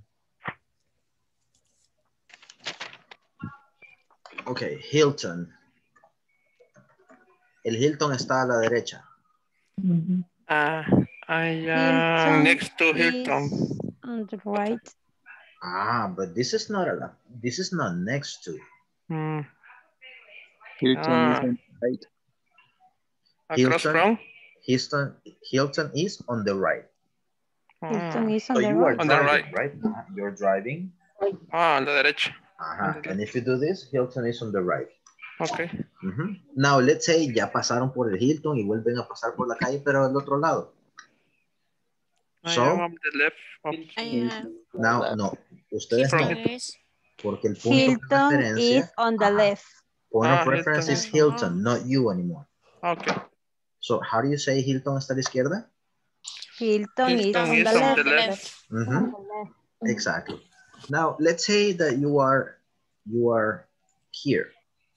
okay, Hilton. El Hilton está a la derecha. Uh, I am next to is Hilton. on the right. Ah, but this is not a, this is not next to. Hmm. Hilton is Ah, on the right. across Hilton, from? Hilton, Hilton is on the right. Hilton Ah, is on So the you are right. on the driving, right. right? Uh, You're driving. Ah, on la derecha. Ajá. And if you do this, Hilton is on the right. Okay. Ujú. Now, let's say ya pasaron por el Hilton y vuelven a pasar por la calle, pero del otro lado. I am So, on the left of I am now, no, ustedes from no, Hilton is porque el punto de Hilton is referencia, on the ajá, left. point Ah, of reference Hilton is is Hilton, not you anymore. Okay. So, how do you say Hilton está a la izquierda? Hilton is Hilton on is the on left. the left. Mhm. Exactly. Now, let's say that you are, you are here.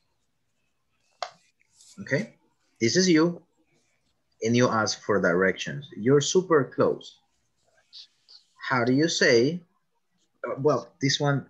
Okay? This is you, and you ask for directions. You're super close. How do you say, uh, well, this one,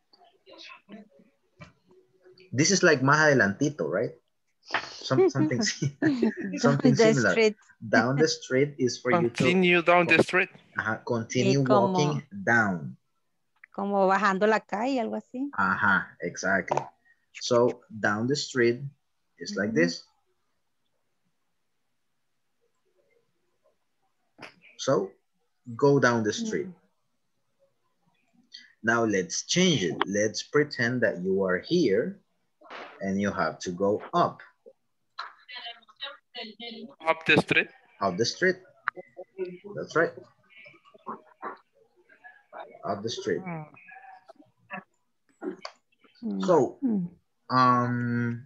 this is like más adelantito, right? Some, something, something The similar. street. Down the street is for you to Continue down the street. ajá, continue Y como- walking down. Como bajando la calle, algo así. Ajá, exactly. So down the street is like this. So go down the street. Now let's change it. Let's pretend that you are here and you have to go up, Up the street. up the street. That's right. Up the street. So, um,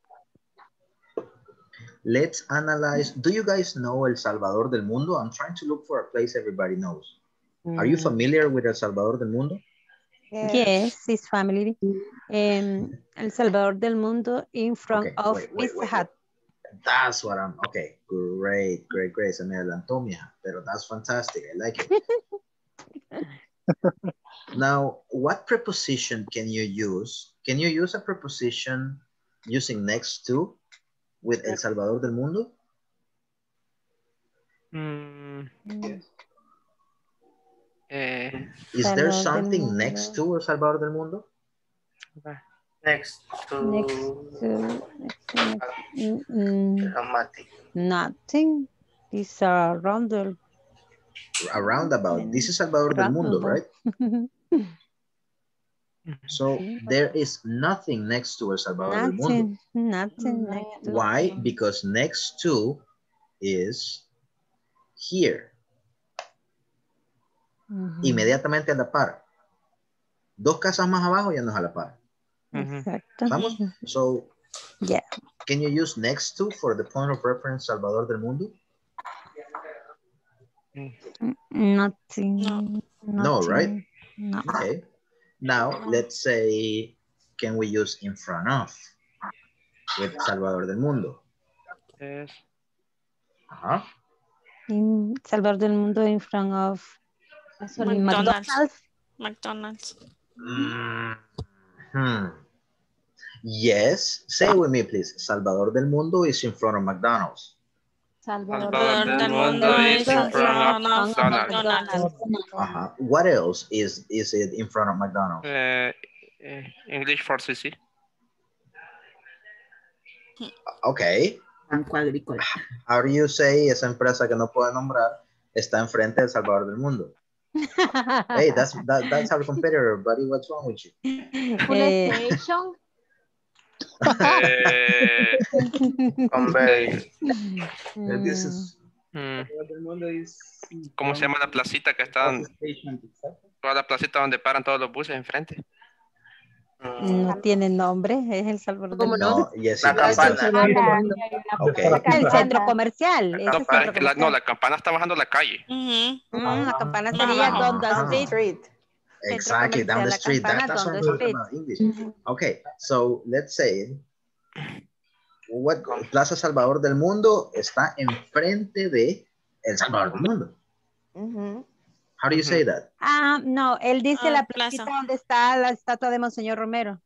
let's analyze. Do you guys know El Salvador del Mundo? I'm trying to look for a place everybody knows. Are you familiar with El Salvador del Mundo? Yes, it's family. Um, El Salvador del Mundo in front Okay, of wait, wait, Pizza wait, Hut. That's what I'm, okay, great, great, great. Se me adelantó, mija, pero that's fantastic. I like it. Now, what preposition can you use? Can you use a preposition using next to with El Salvador del Mundo? Mm, eh, Is Salvador there del something Mundo. next to El Salvador del Mundo? Next to Next to, next to, next, mm, mm, dramatic. nothing. It's a roundel. A roundabout. This is Salvador del Mundo, right? So there is nothing next to El Salvador del Mundo. Nothing, nothing next to. Why? Because next to is here. Ujú. Inmediatamente a la par. Dos casas más abajo ya no es a la par. Exacto. ¿Estamos? So, Yeah. can you use next to for the point of reference Salvador del Mundo? Nothing. No, nothing, right? No. Okay. Now, let's say, can we use in front of with Salvador del Mundo? yes. Uh-huh. In Salvador del Mundo in front of McDonald's. McDonald's. McDonald's. Mm, hmm. Yes. Say it with me, please. Salvador del Mundo is in front of McDonald's. Salvador del Mundo is in front of McDonald's. Uh-huh. What else is, is it in front of McDonald's? Uh, eh, English for C C. Okay. Banco Agrícola. How do you say esa empresa que no puedo nombrar está enfrente del Salvador del Mundo? Hey, that's that, that's our competitor, buddy. What's wrong with you? Eh, Station. Eh, Convey. This is mm, El mundo es ¿Cómo se llama la placita que está? Station, exacto. Toda la placita donde paran todos los buses enfrente. no tiene nombre, es El Salvador del ¿Cómo Mundo. no? no, yes, La it does. campana. Okay. El centro comercial. ese No, es pero centro es que la, no, comercial. la campana está bajando la calle. Ujú. Mm, la campana sería Ah. Don the Ah. Street. Exactly, down the comercial, la street. That, campana that's what down I'm the talking street. about, English. Okay, so let's say, what Plaza Salvador del Mundo está enfrente de El Salvador del Mundo. Mhm. How do you say that? Ah, no, él dice Ah, la plaza. placita donde está la estatua de Monseñor Romero.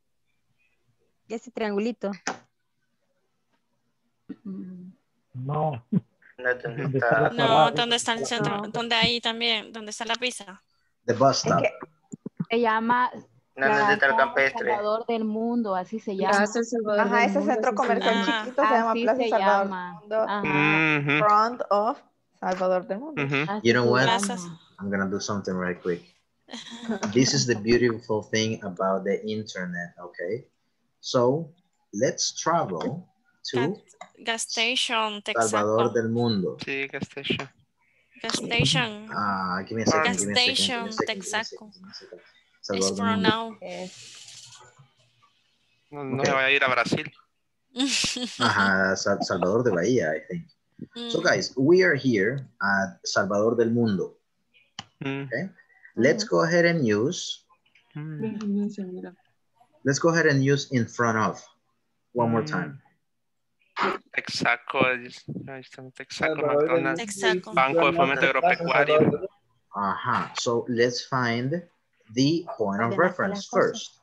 Ese triangulito. No. No, ¿dónde está el centro? ¿Dónde ahí también? ¿Dónde está la pizza? The bus stop. Se llama No, no, Plaza del campestre. Salvador del Mundo, así se llama. Plaza Salvador Ajá, del ese Mundo, centro así se comercial llama. chiquito se llama Así Plaza se Salvador llama. del Mundo. Ajá. Mhm. Front of Salvador del Mundo. Mhm. You know what? Plazas. I'm gonna do something right quick. This is the beautiful thing about the internet, okay? So let's travel to Gas station, Salvador Texaco. del Mundo. Sí, gas station. Gas station. Ah, give me a second, Gas give me a second, give me a station, second, give me a Texaco. second, give me a second. It's Salvador del for Mundo. now. No, no Okay. se vaya a ir a Brasil. Ajá, Sa- Salvador de Bahía, I think. So Mm. guys, we are here at Salvador del Mundo. Mm. Okay, let's go ahead and use, Mm. let's go ahead and use in front of one more Mm. time. Texaco, ahí está Texaco, Salvador del McDonald's, Texaco. Banco de Fomento Agropecuario. Aha, so let's find the point of reference first.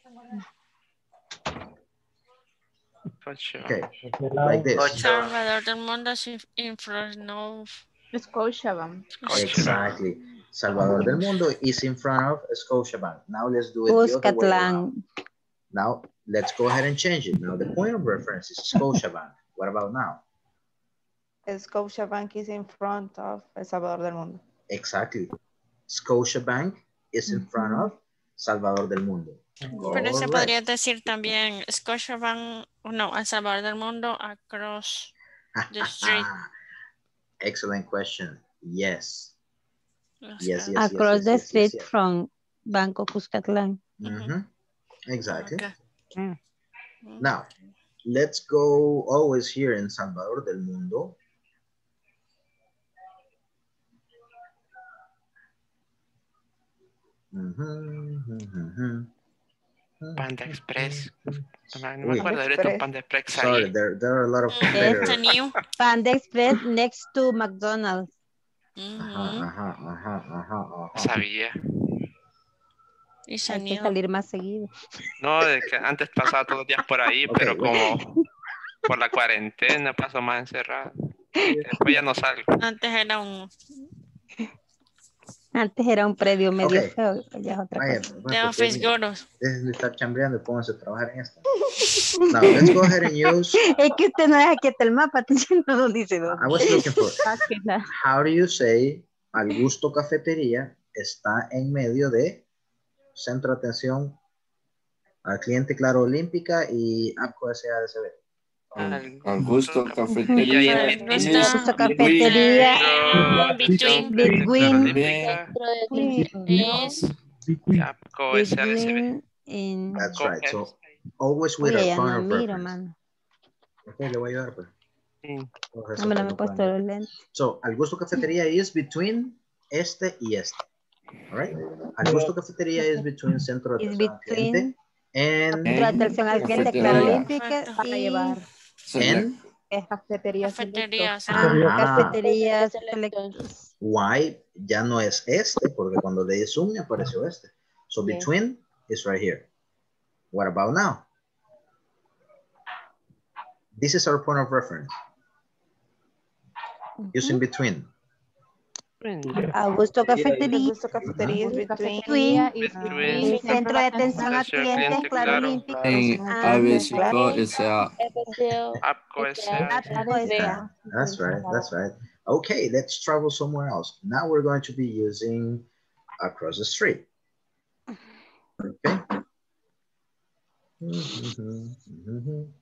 Okay, like this. Salvador del Mundo is in front of Scotiabank. Exactly. Salvador del Mundo is in front of Scotiabank. Now let's do it the other way around. Cuscatlán. Now let's go ahead and change it. Now the point of reference is Scotiabank. What about now? Scotiabank is in front of El Salvador del Mundo. Exactly. Scotiabank is in front of Salvador del Mundo. Pero se Correct. podría decir también Scotiabank, no, El Salvador del Mundo across the street. Excellent question. Yes. Yes, yes, Across yes, the yes, street yes, yes. from Banco Cuscatlán. Mhm. Exactly. Okay. Mm. Now, let's go always here in Salvador del Mundo. Mhm, mhm, mhm. Panda Express. No me Uy. acuerdo ahorita un Panda Express Sorry, ahí. there, there are a lot of It's competitors. a new. Panda Express next to McDonald's. Ajá, ajá, ajá, ajá, ajá. Sabía. It's a Hay que new. salir más seguido. No, de que antes pasaba todos los días por ahí, Ok, pero ok. como por la cuarentena paso más encerrado. Después ya no salgo. Antes era un Antes era un predio medio Ok. feo, ya es otra Vaya, cosa. bueno, de pues, office dejen- goros. dejen de estar chambreando y pónganse a trabajar en esto. Now, let's go ahead and use, Es que usted no deja que está el mapa, no nos dice dónde. I was looking for, Página. how do you say, Al Gusto Cafetería está en medio de Centro de Atención al Cliente Claro Olímpica y APCO S A D C B. Al, al gusto cafetería. Al gusto Gusto Cafetería. Ah, between Between. is Apco S A D C B. Between in... That's right. So always with Uy, a ya point no of miro, reference. mano. Ok, le voy a ayudar, pues. Coge eso, No me lo que he no puesto puedan ver. los lentes. So, Al Gusto Cafetería is between este y este. All right? Al Gusto Cafetería is between Centro de Is Atención al Cliente between and, Centro de Atención al Cliente Claro Cafetería. Olímpica Para llevar. and Cafetería cafeterías. Ajá. Cafeterías Selectos. why ya no es este, porque cuando le di zoom me apareció este. So Yeah. between is right here. What about now? This is our point of reference. Using between. Augusto Cafetería. Gusto Cafetería is between. Between. Between Centro de Atención al Atención al Cliente Cliente Claro Claro. Olímpica. En Ah, A B C O S A. Apco S A D C B. Apco S A. Yeah, that's right, that's right. Okay, let's travel somewhere else. Now we're going to be using across the street. Okay. Mhm, mhm,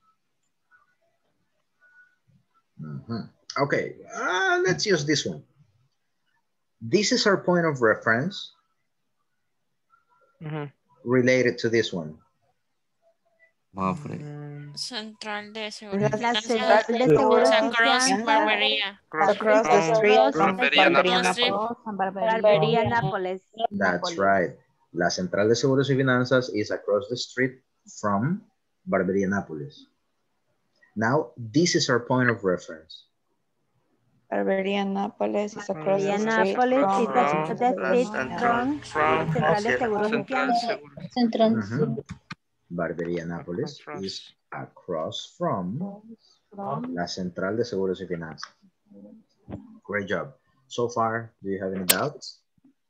mhm. Okay, uh, let's use this one. This is our point of reference Ujú. related to this one. Mafre. Central de La seguridad. central de seguros y Across fianzas. Barbería. Across the street from Barbería Barbería Nápoles. Nápoles. Barbería Nápoles. That's right. La Central de Seguros y Finanzas is across the street from Barbería Nápoles. Now, this is our point of reference. Barbería Nápoles is across the Barbería street Nápoles from is across the street from From Central de Seguros y Central de Fianzas. Seguros. Mhm. Barbería Nápoles is across from la Central de Seguros y Finanzas. Great job. So far, do you have any doubts?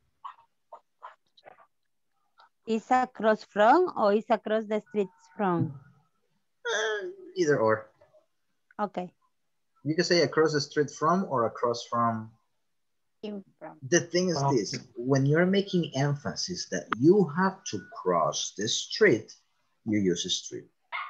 Is across from or is across the streets from? Uh, either or. Okay. You can say across the street from or across from. In from. The thing is this, when you're making emphasis that you have to cross the street, you use a street.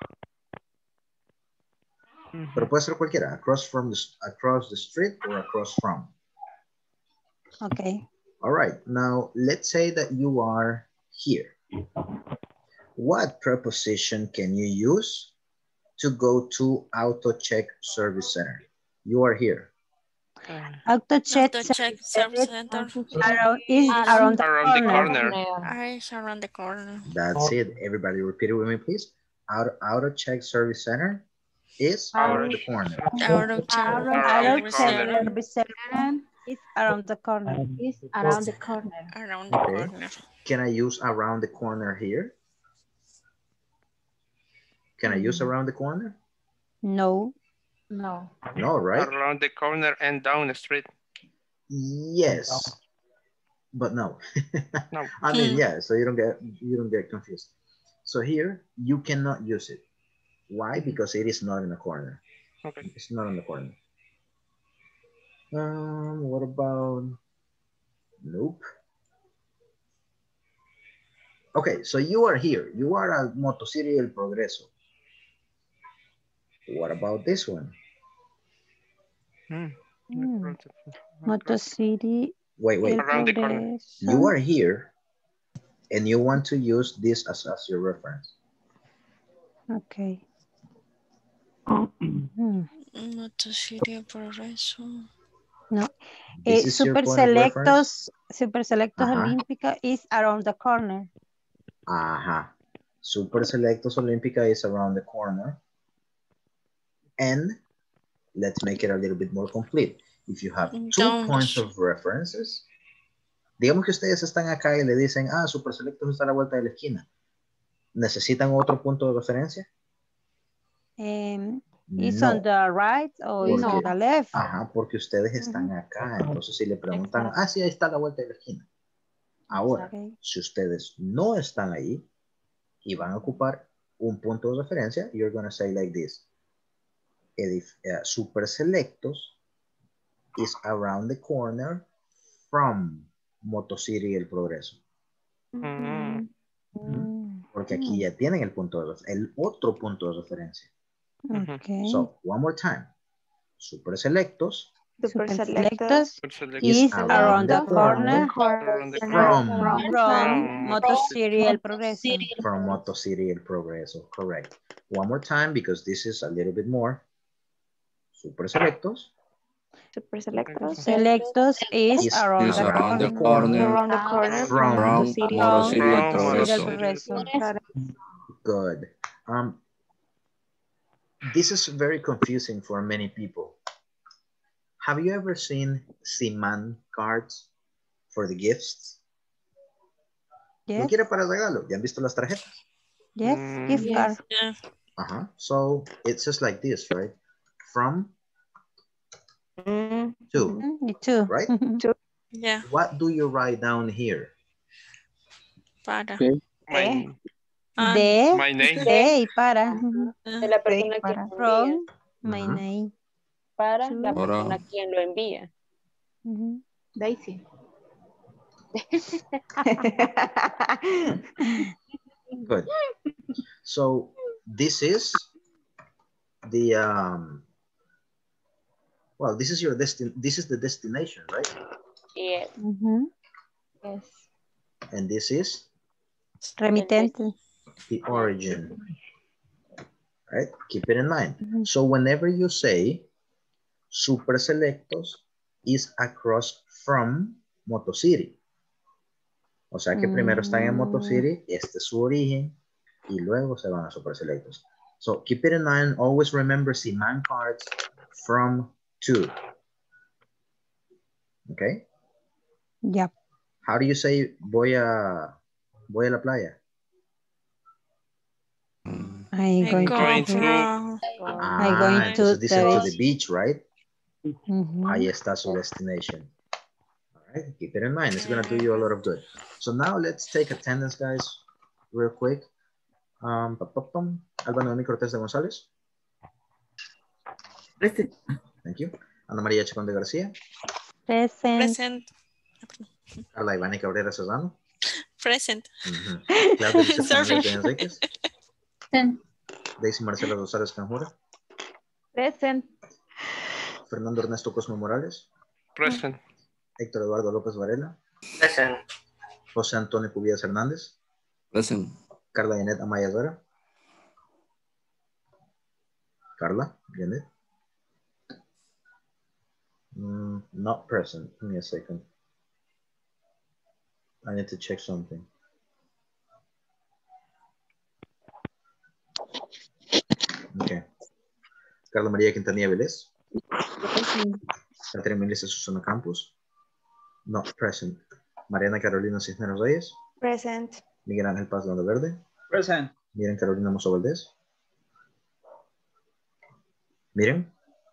Mm-hmm. Pero puede ser cualquiera, across from the, across the street or across from. Okay. All right, now let's say that you are here. What preposition can you use to go to Auto Check Service Center? You are here. Auto check, Auto check service center. Around, is around, the around corner. the corner. Ah, it's around the corner. That's it. Everybody repeat it with me, please. Auto, auto Check Service Center is around the corner. Auto check Auto check service center. service center is around the corner. Is around the corner. Around the Okay. corner. Can I use around the corner here? Can I use around the corner? No. No. No, right? Around the corner and down the street. Yes, but no. No. I mean, yeah. So you don't get you don't get confused. So here you cannot use it. Why? Because it is not in the corner. Okay. It's not in the corner. Um. What about? Nope. Okay. So you are here. You are at Motocity El Progreso. What about this one? Hmm. Hmm. Motocity. Wait, wait. Around the corner. You are here and you want to use this as, as your reference. Okay. Hmm. Motocity Progreso. No. This Eh, is your Super point of reference? Selectos, Super Selectos Ajá. Olímpica is around the corner. Aha. Super Selectos Olímpica is around the corner. And let's make it a little bit more complete. If you have two Down the points street. of references, digamos que ustedes están acá y le dicen, ah, Super Selectos está a la vuelta de la esquina. ¿Necesitan otro punto de referencia? Um, is No. on the right or is Porque- on the left? Ajá, porque ustedes están acá. Entonces, si le preguntan, ah, sí, ahí está a la vuelta de la esquina. Ahora, Okay. si ustedes no están ahí y van a ocupar un punto de referencia, you're going to say like this. Edif uh, Super Selectos is around the corner from Motocity El Progreso. Mm. Mm. Porque aquí ya tienen el punto de ref- el otro punto de referencia. Okay. So, one more time. Super Selectos Super Super Selectos Selectos is is around around the the corner Around the from, from From Motocity El Progreso. from Motocity El Progreso. Correct. One more time because this is a little bit more. Super Selectos Super Selectos. Selectos is is around Is the around the corner. corner Around the corner from from Motocity. Motocity El From Motocity El Progreso. Progreso. good. Um, this is very confusing for many people. Have you ever seen Siman cards for the gifts? ¿No Yes, quiere para el regalo? ¿Ya han visto las tarjetas? yes, Mm. gift Yes. card. Yeah. Uh-huh. So it says like this, right? From Mm. to, Mm, Me too. right? Yeah. What do you write down here? Para. My, Ah, De, my name. de y para. De la persona que Para. lo envía. From, my Ujú. name. Para To. la Para. persona quien lo envía. Ujú. Daisy. Good. So this is the um well, this is your destin this is the destination, right? Yes. Ujú. Yes. And this is Remitente. the origin. Right? Keep it in mind. Ujú. So whenever you say Super Selectos is across from Motocity. O sea que primero están en Mm. Motocity, este es su origen, y luego se van a Super Selectos. So keep it in mind, always remember Siman cards from to. Okay? Yep. How do you say voy a, voy a la playa? I'm I going go to, Going to to- from. I'm going Ah, to entonces dice to the the beach, right? Mhm. Ahí está su destination. All right, keep it in mind. It's going to do you a lot of good. So now let's take attendance, guys, real quick. Um, pa, pa, pum. Alba Noemí Cortés de González. Present. Thank you. Ana María Chacón de García. Present. Present. Carla Ivani Cabrera Cesano. Present. Uh-huh. Claudia Lizeth Sorry. Canales de Enríquez. Daisy Marcela Rosales Canjura. Present. Fernando Ernesto Cosme Morales. Present. Héctor Eduardo López Varela. Present. José Antonio Cubillas Hernández. Present. Carla Janet Amaya Vera. Carla Janet. Mm, not present. Give me a second. I need to check something. Okay. Carla María Quintanilla Vélez. Catherine Melissa Susana Campos. Not present. Mariana Carolina Cisneros Reyes. Present. Miguel Ángel Paz Lando Verde. Present. Miren Carolina Mozo Valdés. Miren.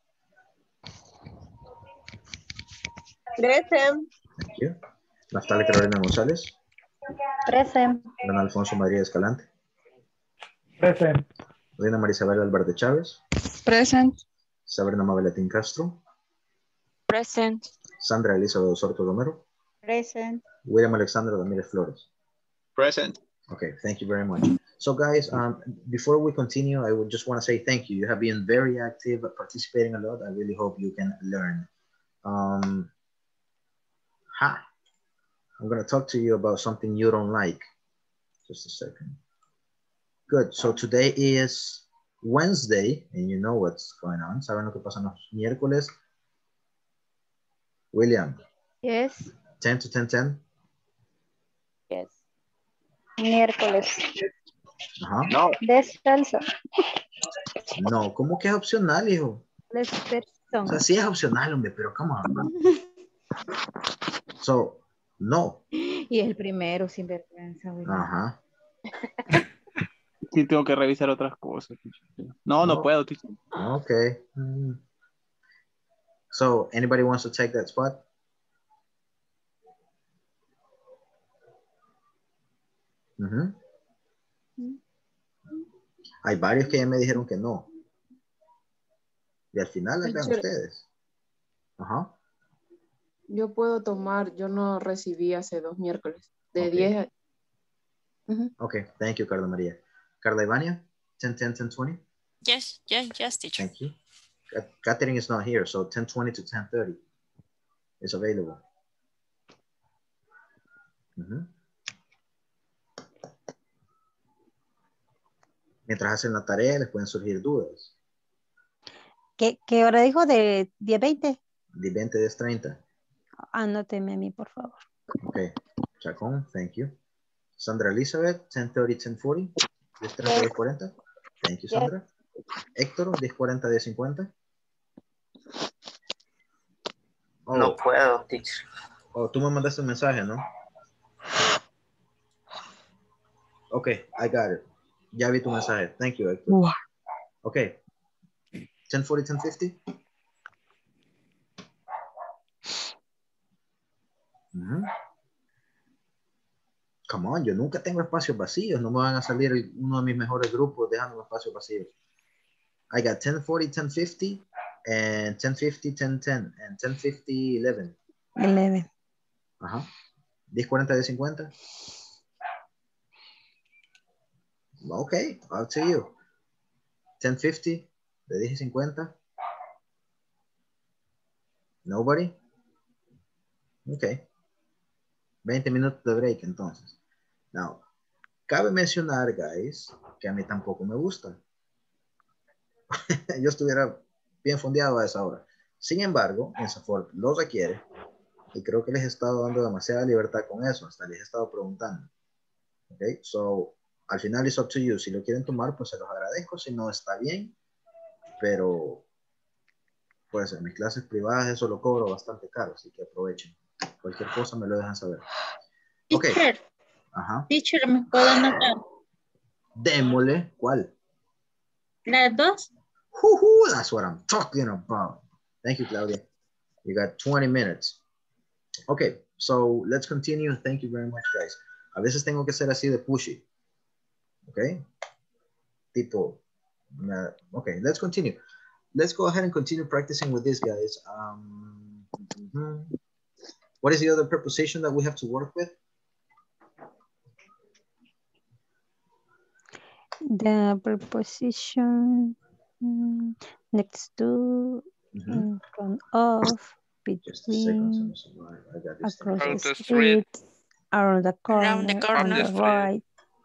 Present. Thank you. Naftalia Carolina González. Present. Don Alfonso María Escalante. Present. Reina Marisabel Alberte Chávez. Present. Sabrina Mabelatín Castro. Present. Sandra Elizabeth Osorto Romero. Present. William Alexander Ramirez Flores. Present. Okay, thank you very much. So guys, um, before we continue, I would just want to say thank you. You have been very active, participating a lot. I really hope you can learn. Um, ha. I'm going to talk to you about something you don't like. Just a second. Good. So today is Wednesday, and you know what's going on. ¿Saben lo que pasa los miércoles? William. Yes. ten to ten ten. Yes. Miércoles. Ajá. No. Descalzo. No, ¿cómo que es opcional, hijo? Desperson. O sea, sí es opcional, hombre, pero come on. So, no. Y el primero, sin vergüenza. Ajá. Sí, tengo que revisar otras cosas. No, no, No. puedo, teacher. Okay. Mm. So, anybody wants to take that spot? Uh-huh. Hay varios que ya me dijeron que no. Y al final las vean Teacher. ustedes. Ajá. Yo puedo tomar, yo no recibí hace dos miércoles. De Ok. diez a... Ujú. Okay, thank you, Carla María. Carla Ivania, ten ten, ten twenty. Yes, yes, yes, teacher. Thank you. Kat- Catherine is not here, so ten twenty to ten thirty is available. Ujú. Mientras hacen la tarea, les pueden surgir dudas. ¿Qué, qué hora dijo? ¿De diez veinte? De veinte, diez, treinta. Anóteme a mí, por favor. Okay. Chacón, thank you. Sandra Elizabeth, ten thirty, ten forty. diez treinta, diez cuarenta. Thank you, Sandra. Héctor, diez cuarenta, diez cincuenta. Oh, No puedo, teacher. oh, tú me mandaste un mensaje, ¿no? Okay, I got it. Ya vi tu mensaje. Thank you, Héctor. Wow. Okay. ten forty, ten fifty. Ujú. Come on, yo nunca tengo espacios vacíos. No me van a salir el- uno de mis mejores grupos dejando espacios vacíos. I got ten forty, ten fifty, and ten fifty, ten ten, and ten fifty, eleven. eleven. Ajá. diez cuarenta, diez cincuenta. Okay, up to you. ten fifty, de diez cincuenta. Nobody? Okay. veinte minutos de break entonces. Now, cabe mencionar, guys, que a mí tampoco me gusta. Yo estuviera bien fondeado a esa hora. Sin embargo, INSAFORP lo requiere y creo que les he estado dando demasiada libertad con eso. Hasta les he estado preguntando. Okay, so, al final it's up to you. Si lo quieren tomar, pues se los agradezco. Si no, está bien. Pero, pues en mis clases privadas eso lo cobro bastante caro, así que aprovechen. Cualquier cosa me lo dejan saber. Ok. Teacher, Ajá. teacher, ¿me puedo anotar? Démosle. ¿Cuál? ¿Las dos? Uh-huh, that's what I'm talking about. Thank you, Claudia. You got twenty minutes. Okay, so let's continue. Thank you very much, guys. A veces tengo que ser así de pushy. Okay? Tipo, uh, okay, let's continue. Let's go ahead and continue practicing with this, guys. Um, mm-hmm. What is the other preposition that we have to work with? The preposition mm, next to, Mm-hmm. in front of, between, I got this across thing. the Across the street, street. around the Around the corner, corner. on From the the street. right.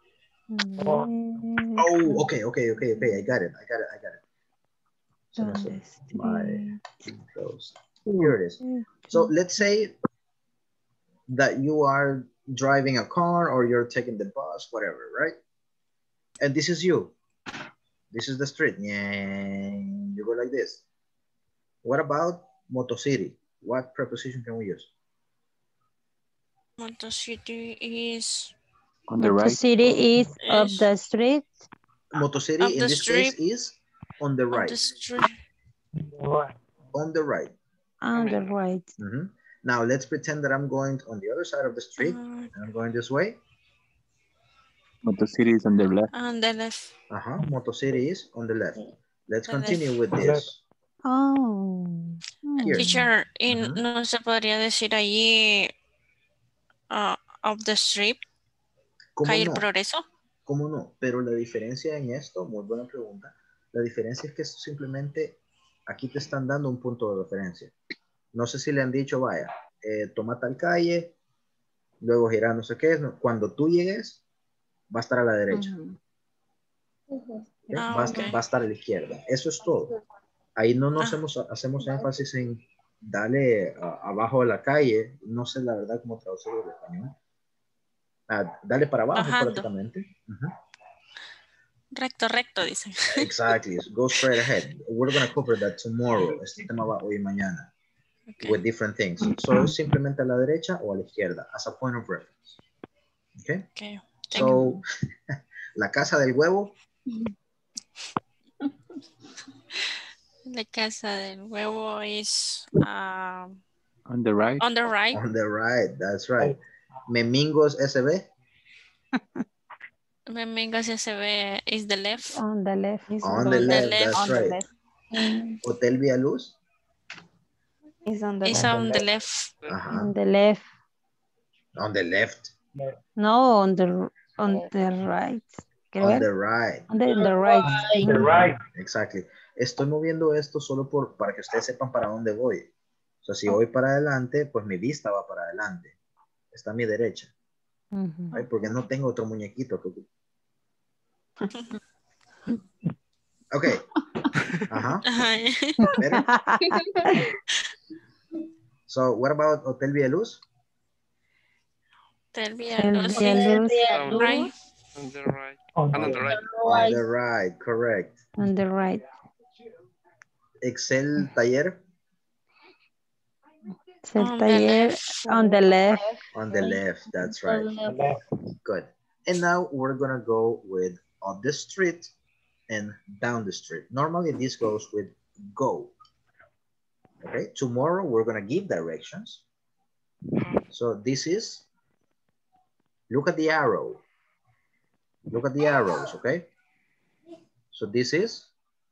Oh, okay, okay, okay, okay. I got it. I got it. I got it. So, On so the my street. close. Here it is. So let's say that you are driving a car or you're taking the bus, whatever, right? And this is you. This is the street. Yeah, you go like this. What about motocity? What preposition can we use? Motocity is On the The right. city is up is the street. Motocity Up in the this street. case is on the on right. the street. On the right. On the right. Mhm. Now let's pretend that I'm going on the other side of the street Uh, and I'm going this way. Motocity is on the left. on the left. Uh-huh. Motocity is on the left. Let's The continue left. with this. Oh. Here. Teacher, y Ujú. no se podría decir allí uh, of the street, ¿Cómo calle no? Progreso. ¿Cómo no? Pero la diferencia en esto, muy buena pregunta, la diferencia es que esto simplemente aquí te están dando un punto de referencia. No sé si le han dicho, vaya, eh, toma tal calle, luego gira no sé qué, no, cuando tú llegues, va a estar a la derecha. Uh-huh. ¿Ok? Ah, va, a ok. estar, va a estar a la izquierda. Eso es todo. Ahí no nos Ah. hacemos, hacemos énfasis en darle a- abajo de la calle, no sé la verdad cómo traducirlo en español. Ah, dale para abajo Bajando. prácticamente. Ujú. Recto, recto, dicen. Exactly. Go straight ahead. We're going to cover that tomorrow. Este tema va hoy y mañana. Okay. With different things. So, es simplemente a la derecha o a la izquierda, as a point of reference. Okay? Okay. So, la casa del huevo. La casa del huevo is uh, On the right. on the right. On the right, that's right. Memingos S B. Memingos S B is the left. On the left. On the left, that's on the right. left. Hotel Vía Luz. Is on the It's left. on the left. Ajá. On the left. On the left. No, on the on the right. Quiero On ver. the right. On the, the right. The right. Exactly. Estoy moviendo esto solo por, para que ustedes sepan para dónde voy. O sea, si voy para adelante, pues mi vista va para adelante. Está a mi derecha. Ujú. Ay, porque no tengo otro muñequito. que- Ok. Ajá. Better? So, what about Hotel Vía Luz? Hotel Vía El Luz. Vía Luz. Um, Right. On the right. On And on the right. On the right, correct. On the right. Excel Taller. El On the taller. left. On the left. On the left, that's right. Good. And now we're gonna go with up the street and down the street. Normally this goes with go. Okay, tomorrow we're gonna give directions. So this is, look at the arrow. Look at the arrows, okay? So this is,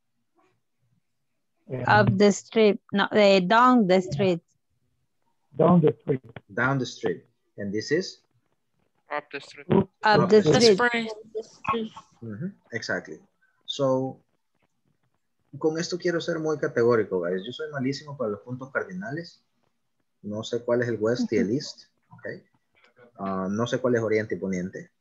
Up the street. No, eh, down the street. Down the street. down the street. And this is? Up the street. Up the The street. street. Mhm, exactly. So, con esto quiero ser muy categórico, guys. Yo soy malísimo para los puntos cardinales. No sé cuál es el west y el east. Okay. Uh, no sé cuál es oriente y poniente.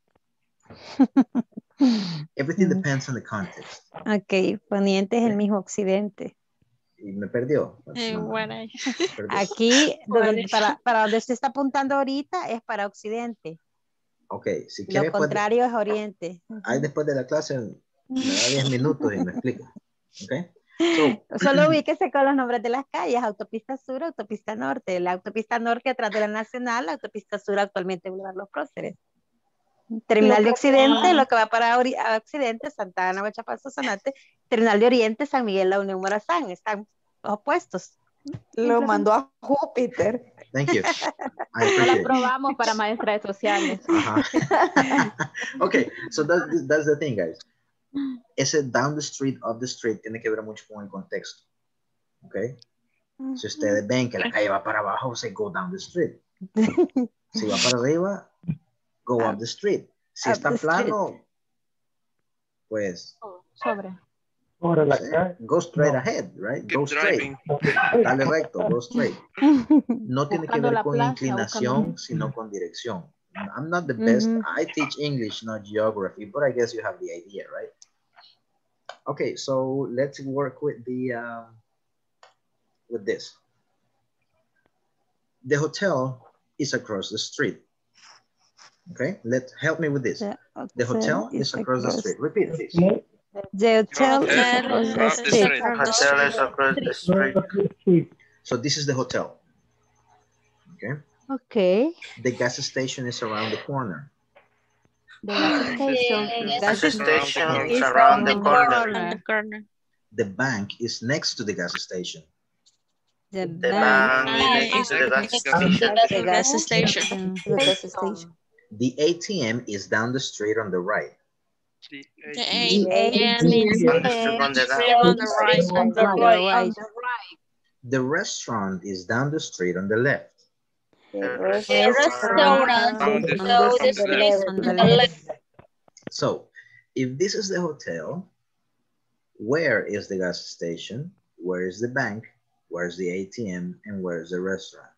Everything depends on the context. Ok, poniente es el mismo occidente. Y me perdió. Eh, No, what I- perdí. Aquí, donde- para, para donde usted está apuntando ahorita, es para occidente. Ok, si Lo quiere, pues, contrario es oriente. ahí después de la clase me da diez minutos y me explica. Ok. So, Solo ubíquese con los nombres de las calles, autopista sur, autopista norte, la autopista norte atrás de la nacional, la autopista sur actualmente Boulevard Los Próceres. Terminal de occidente, lo que va para ori- a occidente, Santa Ana, Guachapazo, Zonate, terminal de oriente, San Miguel, La Unión, Morazán, están opuestos. Lo mandó a Júpiter. Thank you. I No la appreciate it. probamos para maestra de sociales. Ajá. Okay, so that, that's the thing, guys. Ese down the street, up the street, tiene que ver mucho con el contexto. Okay. Si ustedes ven que la calle va para abajo, say go down the street. Si va para arriba, go up the street. Si Up está the street. plano, pues Sobre. Sobre la sí, calle. go straight No. ahead, right? Keep Go straight. driving. Dale recto, go straight. No tiene que Buscando ver la con plaza, inclinación, buscando- sino con dirección. I'm not the best. Mhm. I teach English, not geography, but I guess you have the idea, right? Okay, so let's work with the uh, with this. The hotel is across the street. Okay, let help me with this. The The hotel is across the street. Repeat, please. The hotel is Hotel across the across the street. street. Hotel is across the street. So this is the hotel. Okay, Okay. the gas station is around the corner. The gas station. Gas Gas station station is around the corner. On the corner. The bank is next to the gas station. The The bank bank is next to the gas Next to station. the gas station. The gas station. The A T M is down the street on the right. The The eight- A T M is On the street on the on the right. on the right. The restaurant is down the street on the left. The The restaurant. restaurant Down the goes street the on the left. on the left. So if this is the hotel, where is the gas station? Where is the bank? Where's the A T M? And where's the restaurant?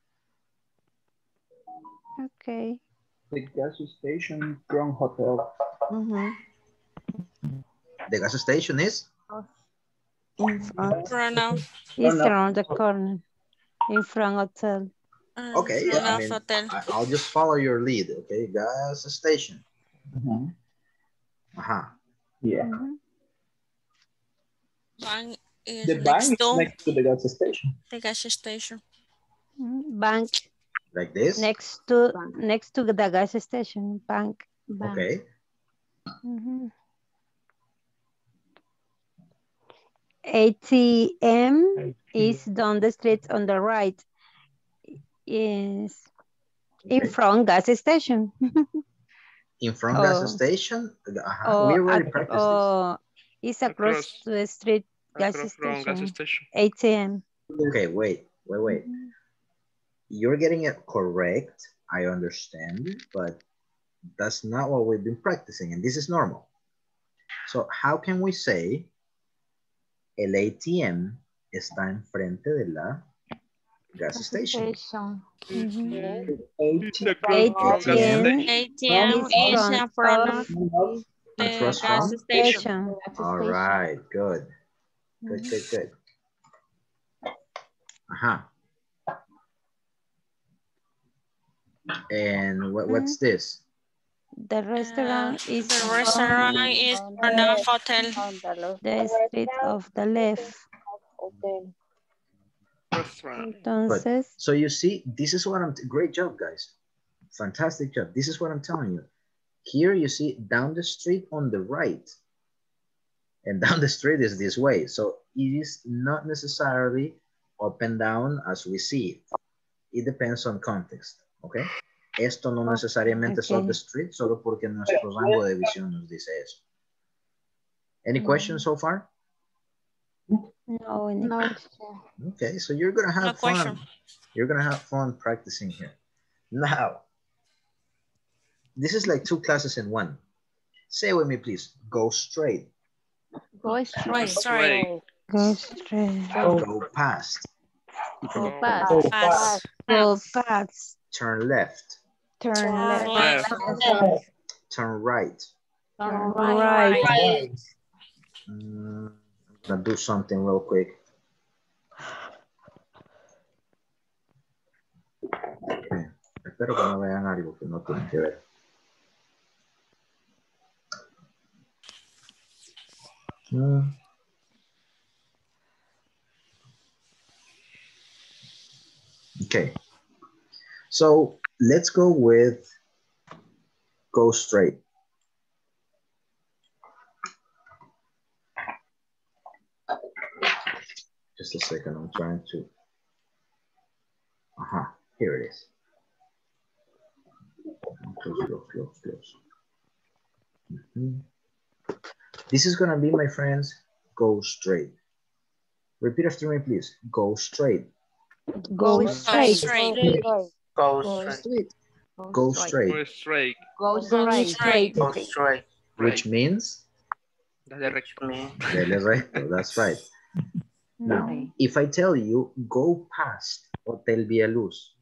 Okay. The gas station from hotel. Mhm. The gas station is? In front. Run off. It's around the corner. In front hotel. uh, Okay, Run I off mean, hotel. I, I'll just follow your lead, okay? Gas station. Mhm. Uh-huh. Yeah. Mhm. Bank is The bank next is to next to the gas station. the gas station. Mhm. Bank Like this? next to next to the gas station. Bank. Okay. Mhm. A T M is down the street on the right. Is in Okay. front gas station. In front gas Oh. station? Uh-huh. Or We already ac- practiced this. or it's across Across. the street gas Across from gas station. station. A T M. Okay, wait, wait, wait. You're getting it correct, I understand, but that's not what we've been practicing, and this is normal. So how can we say el A T M está enfrente de la gas station? Station. Mhm. It's across from gas A T M station. A T M is is front in front of of the Across gas from? station. station. All right, good. Good, good, good. Uh-huh. And what, what's this? The restaurant is The on restaurant is on the hotel. the street of the left. Restaurant. But, Entonces, so you see, this is what I'm, great job, guys. Fantastic job. This is what I'm telling you. Here you see down the street on the right. And down the street is this way. So it is not necessarily up and down as we see it. It depends on context, okay? Esto no necesariamente es up the street, solo porque nuestro rango de visión nos dice eso. Any questions so far? no, any No. question. Okay, so you're gonna have No fun. question. You're gonna have fun practicing here. Now, this is like two classes in one. Say with me, please. Go straight. Go straight. Straight. Go straight. Go past. Go past. Go Pass. Go past. Turn left. Turn Turn left. left. Turn right. Turn Right. right. Mm, I'm gonna do something real quick. Okay. Espero que no vean algo que no tienen que ver. Mm. Okay. So let's go with go straight. Just a second, I'm trying to Uh-huh. Here it is. Close, close, close, close. Mm-hmm. This is gonna be, my friends, go straight. Repeat after me, please. Go straight. Go straight. Straight. Go Go straight. straight. Go straight. Go straight. Go Go straight. straight. Go straight. Which means Dale recto. dele recto. That's right. Now, if I tell you go past Hotel Villaluz,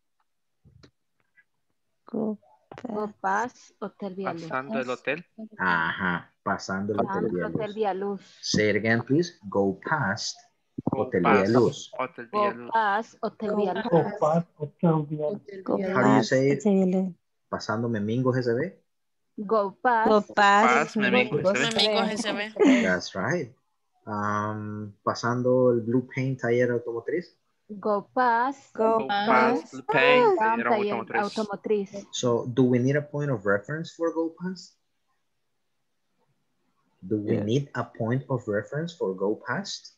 Go Go past Hotel Villaluz. Pasando el hotel. ajá, pasando el Hotel Pasando Hotel Villaluz. Villaluz. Say it again, please. Go past Go Hotel past Villaluz. Hotel Go Villaluz. past Hotel Go Villaluz. past Hotel Villaluz. Go How do you past say it? Hotel Villaluz. Pasando Memingo G C B? Go Go past. past. Past Memingo Go S B. Memingo G S B. That's right. Um, pasando el Blue Paint Taller Automotriz. Go past. Go Go past. past Blue Paint. Down Taller taller automotriz. automotriz. So, do we need a point of reference for go past? Do we Yeah. need a point of reference for go past?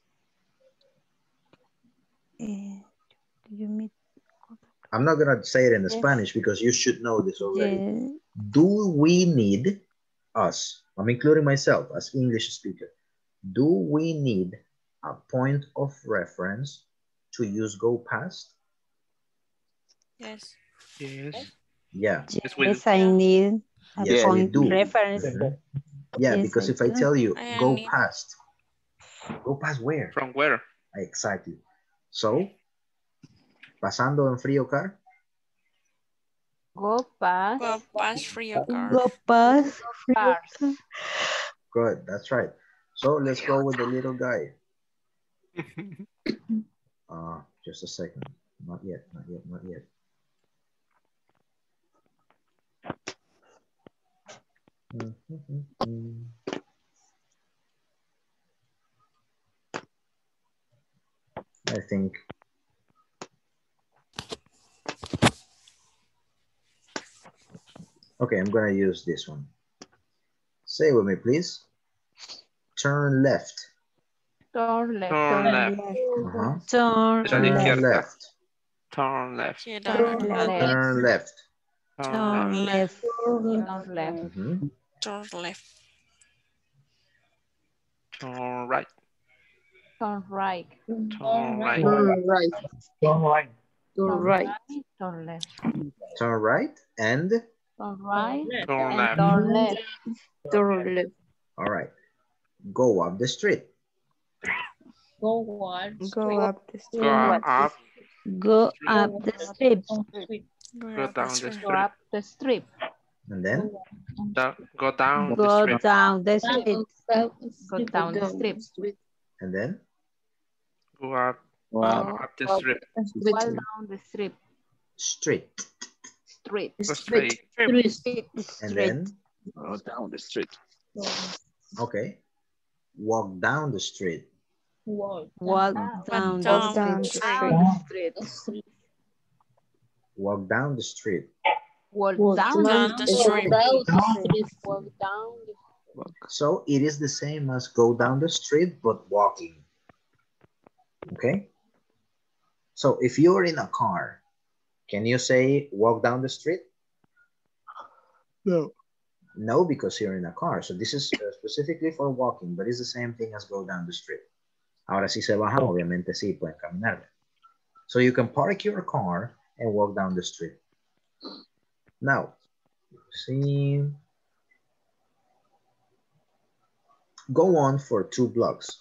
Eh, you meet, I'm not gonna say it in Yes. Spanish because you should know this already. yeah. Do we need, us, I'm including myself as English speaker, do we need a point of reference to use go past? Yes. Yes. Yeah. Yes, we Yes, I need a Yes, we point do. reference. Mhm. Yeah, Yes, because I if I do. tell you I go need- past, go past where? From where? Exactly. So, pasando en frío car, Go past. Go past for your car. Go past. Cars. good, that's right. So let's go with the little guy. Uh, just a second. Not yet, not yet, not yet. I think. Okay, I'm gonna use this one. Say with me, please. Turn left. Turn left. Turn left. Uh-huh. Turn Es a la Turn izquierda. left. Turn left. Turn left. Turn left. Turn left. Turn left. Mhm. Turn left. Turn right. Turn right. Turn right. Turn right. Turn right. Turn right. Turn left. Turn right and Turn right. Turn And left. turn left. Turn left. all right. Go up the street. Go what? Go up the Go street. up. Go up the street. Go down the Go street. up the street. And then Da- Go down the Go street. down the street. Go down the street. and then Go up. Go Wow. up the street. Go down the street. street. Street. Go straight. And then Go down the street. okay. Walk down the street. Walk. Walk down the Down street. Down the street. Walk down the street. Walk Down down the street. Walk down the So it is the same as go down the street, but walking. Okay. So if you're in a car, can you say walk down the street? No. No, because you're in a car. So this is uh, specifically for walking, but it's the same thing as go down the street. Ahora si se bajan, obviamente sí pueden caminar. So you can park your car and walk down the street. Now, see, go on for two blocks.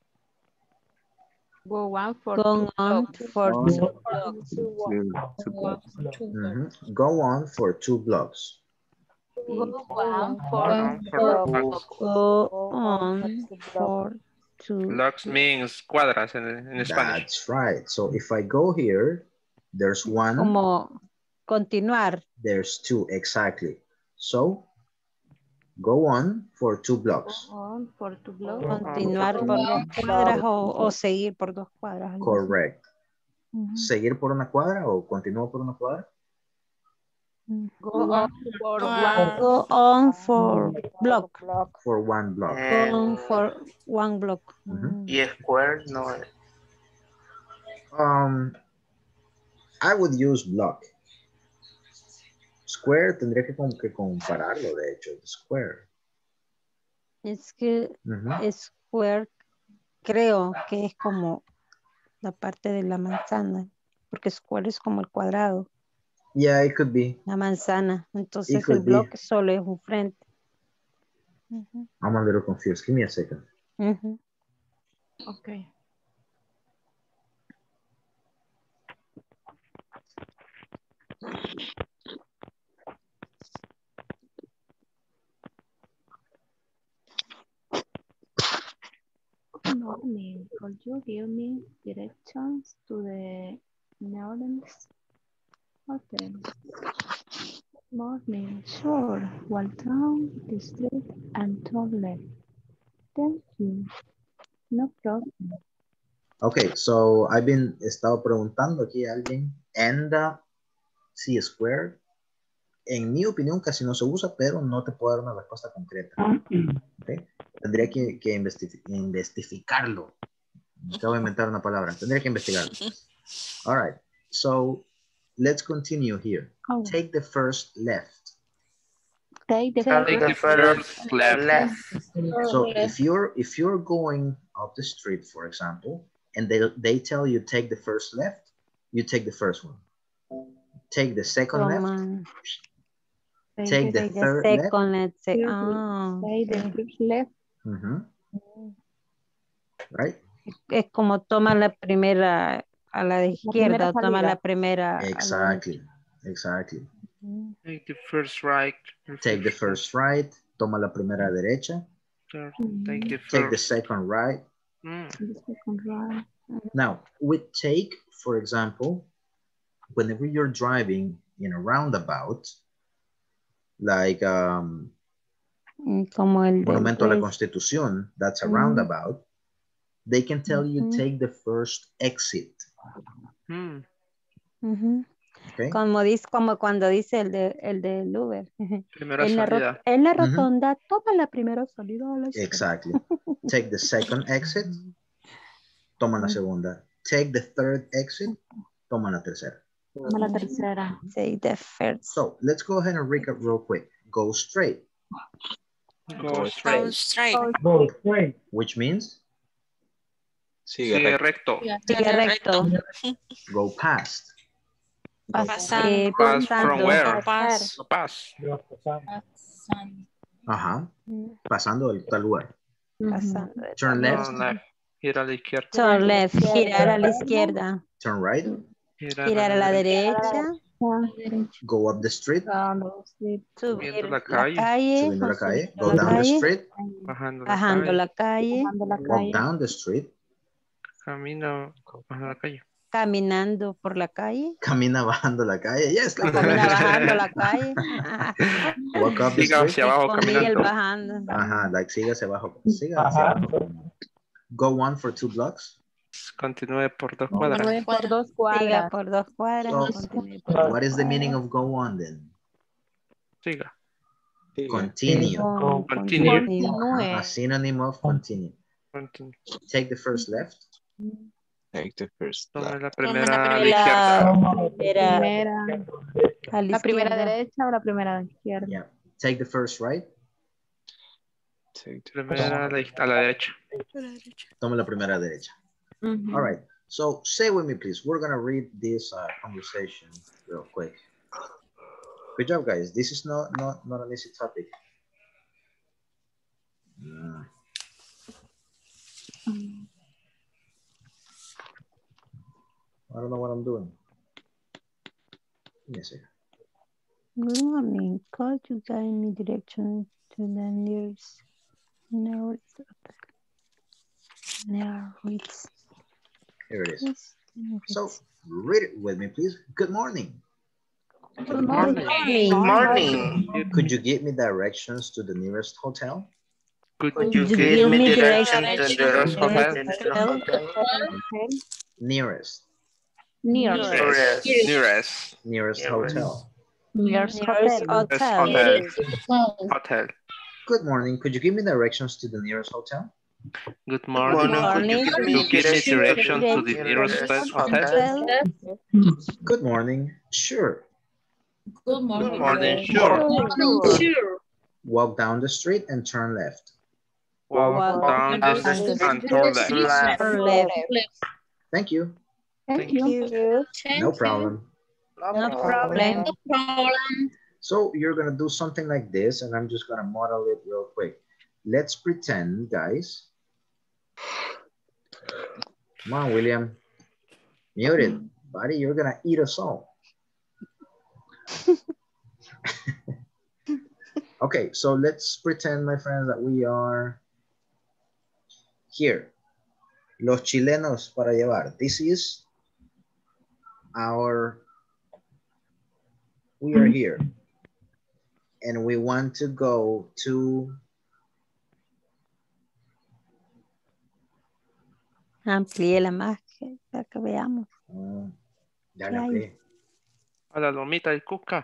Go on for Go two on blocks. for Go two blocks. Mhm. Go on for two blocks. Go on for Down two for blocks. Go on for two. Blocks means cuadras en, en Spanish. That's right. So if I go here, there's one, Como continuar. there's two, exactly. So go on for two blocks. Go on for two blocks. Continuar por dos cuadras o, o seguir por dos cuadras. algo así. Correct. Ujú. ¿Seguir por una cuadra o continúo por una cuadra? Go on for one. Go on for block. For one block. Go on for one block. Mhm. Y square no es. Um, I would use block. Square tendría que, como que compararlo, de hecho, square. Es que Uh-huh. square creo que es como la parte de la manzana, porque square es como el cuadrado, Yeah, it could be. la manzana, It entonces el could be. bloque solo es un frente. Ujú, I'm a little confused. Give me a second. ujú. Okay. Good morning. Could you give me directions to the nearest hotel? Good morning. Sure. Walk down the street and turn left. Thank you. No problem. Okay, so I've been estado preguntando aquí a alguien. And uh, sí, square. En mi opinión casi no se usa, pero no te puedo dar una respuesta concreta. Okay. Tendría que, que investi investificarlo. Acabo de inventar una palabra. Tendría que investigarlo. All right. So let's continue here. Oh. Take the first left. Take the Take the first left. left. So if you're if you're going up the street, for example, and they they tell you take the first left, you take the first one. Take the second left. Toma. Take the Take the third left. second, let's say. Take Ah, the ok. first left. Mhm. Right? Es como toma la primera a la de izquierda, primera o toma salida. la primera a la Exactly. Exactly. derecha. Take the first right. Take the first right. Toma la primera derecha. Third, Take the Take the first. second right. Mm. The second right. Now, with take, for example, whenever you're driving in a roundabout, like um, Mm, Como el del Monumento a la Waze. Constitución, that's a Mhm. roundabout, they can tell you Mhm. take the first exit. Mm. Ujú. Okay? Como dice, como cuando dice el de el del Uber. Primera En la, ro- salida. en la Ujú. rotonda, toma la primera salida a la izquierda. Exactly. Take the second exit, toma la segunda. Take the third exit, toma la tercera. Toma la tercera. Take the first. So let's go ahead and recap real quick. Go straight, Go Go straight. straight. Go straight. which means Sigue recto. Sigue recto. go past, Pasando. Eh, Pass from pasando. where? Pass. Pass. You're pasando. ajá, Mm, pasando del tal lugar. Pasando. de Turn tal left, Turn left. Gira a la izquierda. Turn left, girar a la izquierda, turn right, girar a la derecha, go up the street, subir Subiendo la la calle. calle, subiendo la o calle, subiendo go la down the calle, street, Bajando la bajando calle. la calle, walk down the street, Camino bajando la calle. caminando por la calle, camina bajando la calle, yes, o like camina that. bajando la calle, Walk up the Siga street, hacia abajo con Miguel caminando. bajando. ajá, like siga hacia abajo, siga hacia abajo. Go one for two blocks. Continúe por dos cuadras. Continúe por dos Siga cuadras. por dos cuadras, So, y continúe por dos what is the cuadras. meaning of go on then? Siga. Continue. Con- Continue. continúe. Ajá, a synonym of continue. Continue. Take the first left, Take the first Tome left. la Tome primera la a la primera. izquierda. Primera Primera, a la la primera izquierda. derecha o la primera izquierda. yeah. Take the first right, Take the Primera a la, a la derecha. tome la primera derecha. Ujú. All right, so say with me, please. We're gonna read this uh, conversation real quick. Good job, guys. This is not not not an easy topic. Mm. I don't know what I'm doing. Give me a second. Good morning. Could you guide me direction to the nearest nearest nearest Here it is. nearest- So read it with me, please. Good morning. Good morning. Good morning. Could you give me directions to the nearest hotel? Could Could you you you give give give me me direction to direction the to the hotel? hotel? Hotel. Nearest. Nearest. Nearest. Nearest. Nearest hotel. Nearest nearest hotel. Nearest hotel? hotel. Hotel. Good morning. Could you give me directions to the nearest hotel? Good morning. morning. Could you give me direction to the nearest hotel? Good morning. Sure. Good Good morning. morning. Sure. Sure. Walk down the street and turn left. Walk down the street and turn left. Turn left. Thank you. Thank you. No problem. No problem. No problem. So you're gonna do something like this, and I'm just gonna model it real quick. Let's pretend, guys. Come on, William. Mute it. Buddy, you're gonna eat us all. Okay, so let's pretend, my friends, that we are here. Los chilenos para llevar. This is our, we are here. And we want to go to Amplíe la más para que veamos. uh, ya ¿Qué la hay? amplié. A la lomita del Cuca.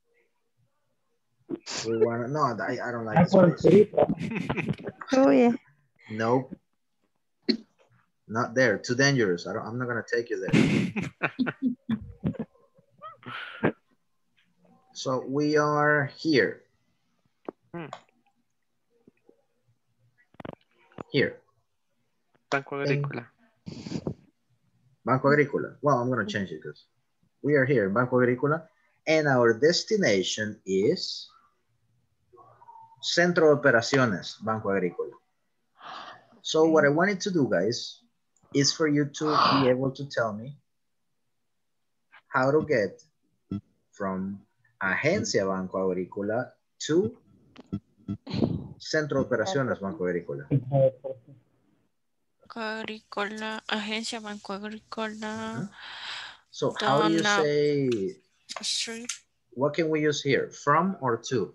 We wanna, no, I, I don't like this place. Oh, yeah. Nope. Not there. Too dangerous. I don't, I'm not gonna take you there. So we are here. Hmm. Here. Banco Agrícola. Banco Agrícola. Well, I'm gonna change it because we are here, Banco Agrícola, and our destination is Centro de Operaciones, Banco Agrícola. So what I wanted to do, guys, is for you to be able to tell me how to get from Agencia Banco Agrícola to Centro de Operaciones Banco Agrícola. Agrícola, Agencia Banco Agrícola. So how do you Donna say, Street. what can we use here? From or to?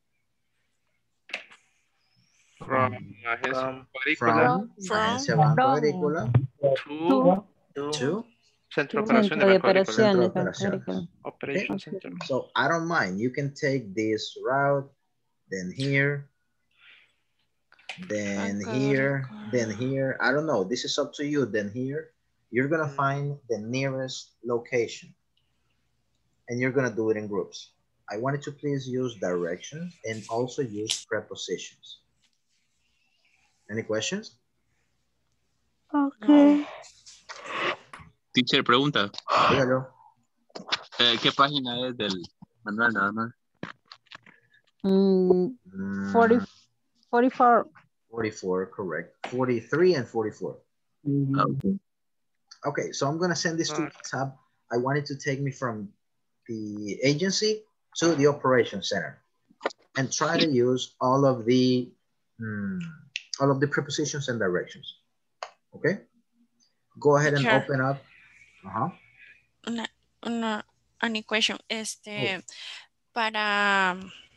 From Agencia Agrícola From, From. Agencia Banco Agrícola to to Centro de Centro Operaciones de Banco Agrícola. Centro de Operaciones. Banco Operaciones. Agrícola. Operation Center. So I don't mind. You can take this route, then here, then Banco here, Agrícola. then here. I don't know. This is up to you. Then here, you're gonna Mm. find the nearest location, and you're gonna do it in groups. I wanted to please use directions and also use prepositions. Any questions? Okay. Teacher, pregunta. Dígalo. Eh, ¿Qué página es del manual nada más? Mm, Mm, forty, forty-four. forty-four, correct. forty-three and forty-four. Okay. Okay, so I'm gonna send this to tab. I want it to take me from the agency to the operation center and try to use all of the mm, all of the prepositions and directions. Okay, go ahead and Sure. open up. Uh-huh. Una, una, una question. Este, Oh. para,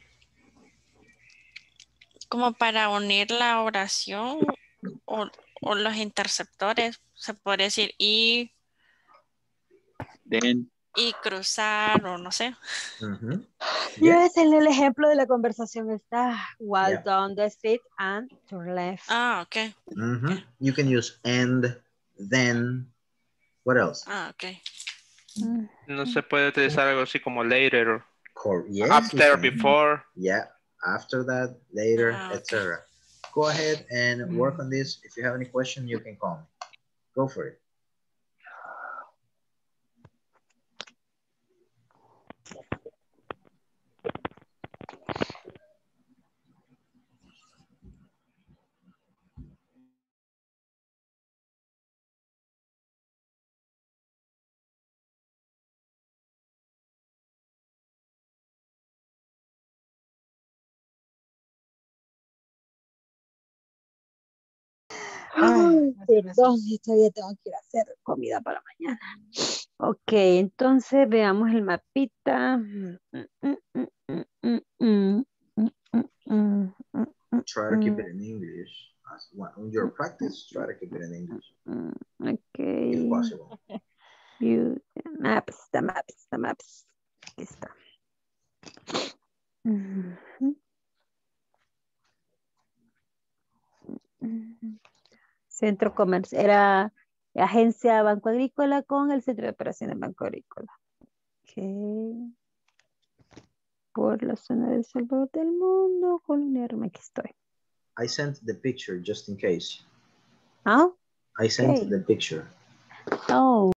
como para unir la oración o, o los interceptores, se puede decir y, Then, y cruzar o no sé. Mhm. Yo Yeah. es en el ejemplo de la conversación está walk Yeah. down the street and turn left. Ah, ok. Mhm. You can use and, then. What else? Ah, ok. Mm. No se puede utilizar algo así como later or Cor yes. you after, can. before. Yeah. After that, later, Ah, okay. et cetera. Go ahead and work on this. If you have any question, you can call me. Go for it. Ay, perdón, y todavía tengo que ir a hacer comida para mañana. Ok, entonces veamos el mapita. Mm, mm, mm, mm, mm, mm, mm, mm, mm, mm, Try to keep mm, it in English. As one, on your practice, try to keep it in English, mm, if Ok, possible. view the maps, the maps, the maps. Aquí está. Ujú. Ujú. Centro comercial. Era agencia Banco Agrícola con el centro de operaciones Banco Agrícola. Ok. Por la zona del Salvador del Mundo, Colonia Roma, aquí estoy. I sent the picture just in case. Ah, I sent okay. the picture. Oh.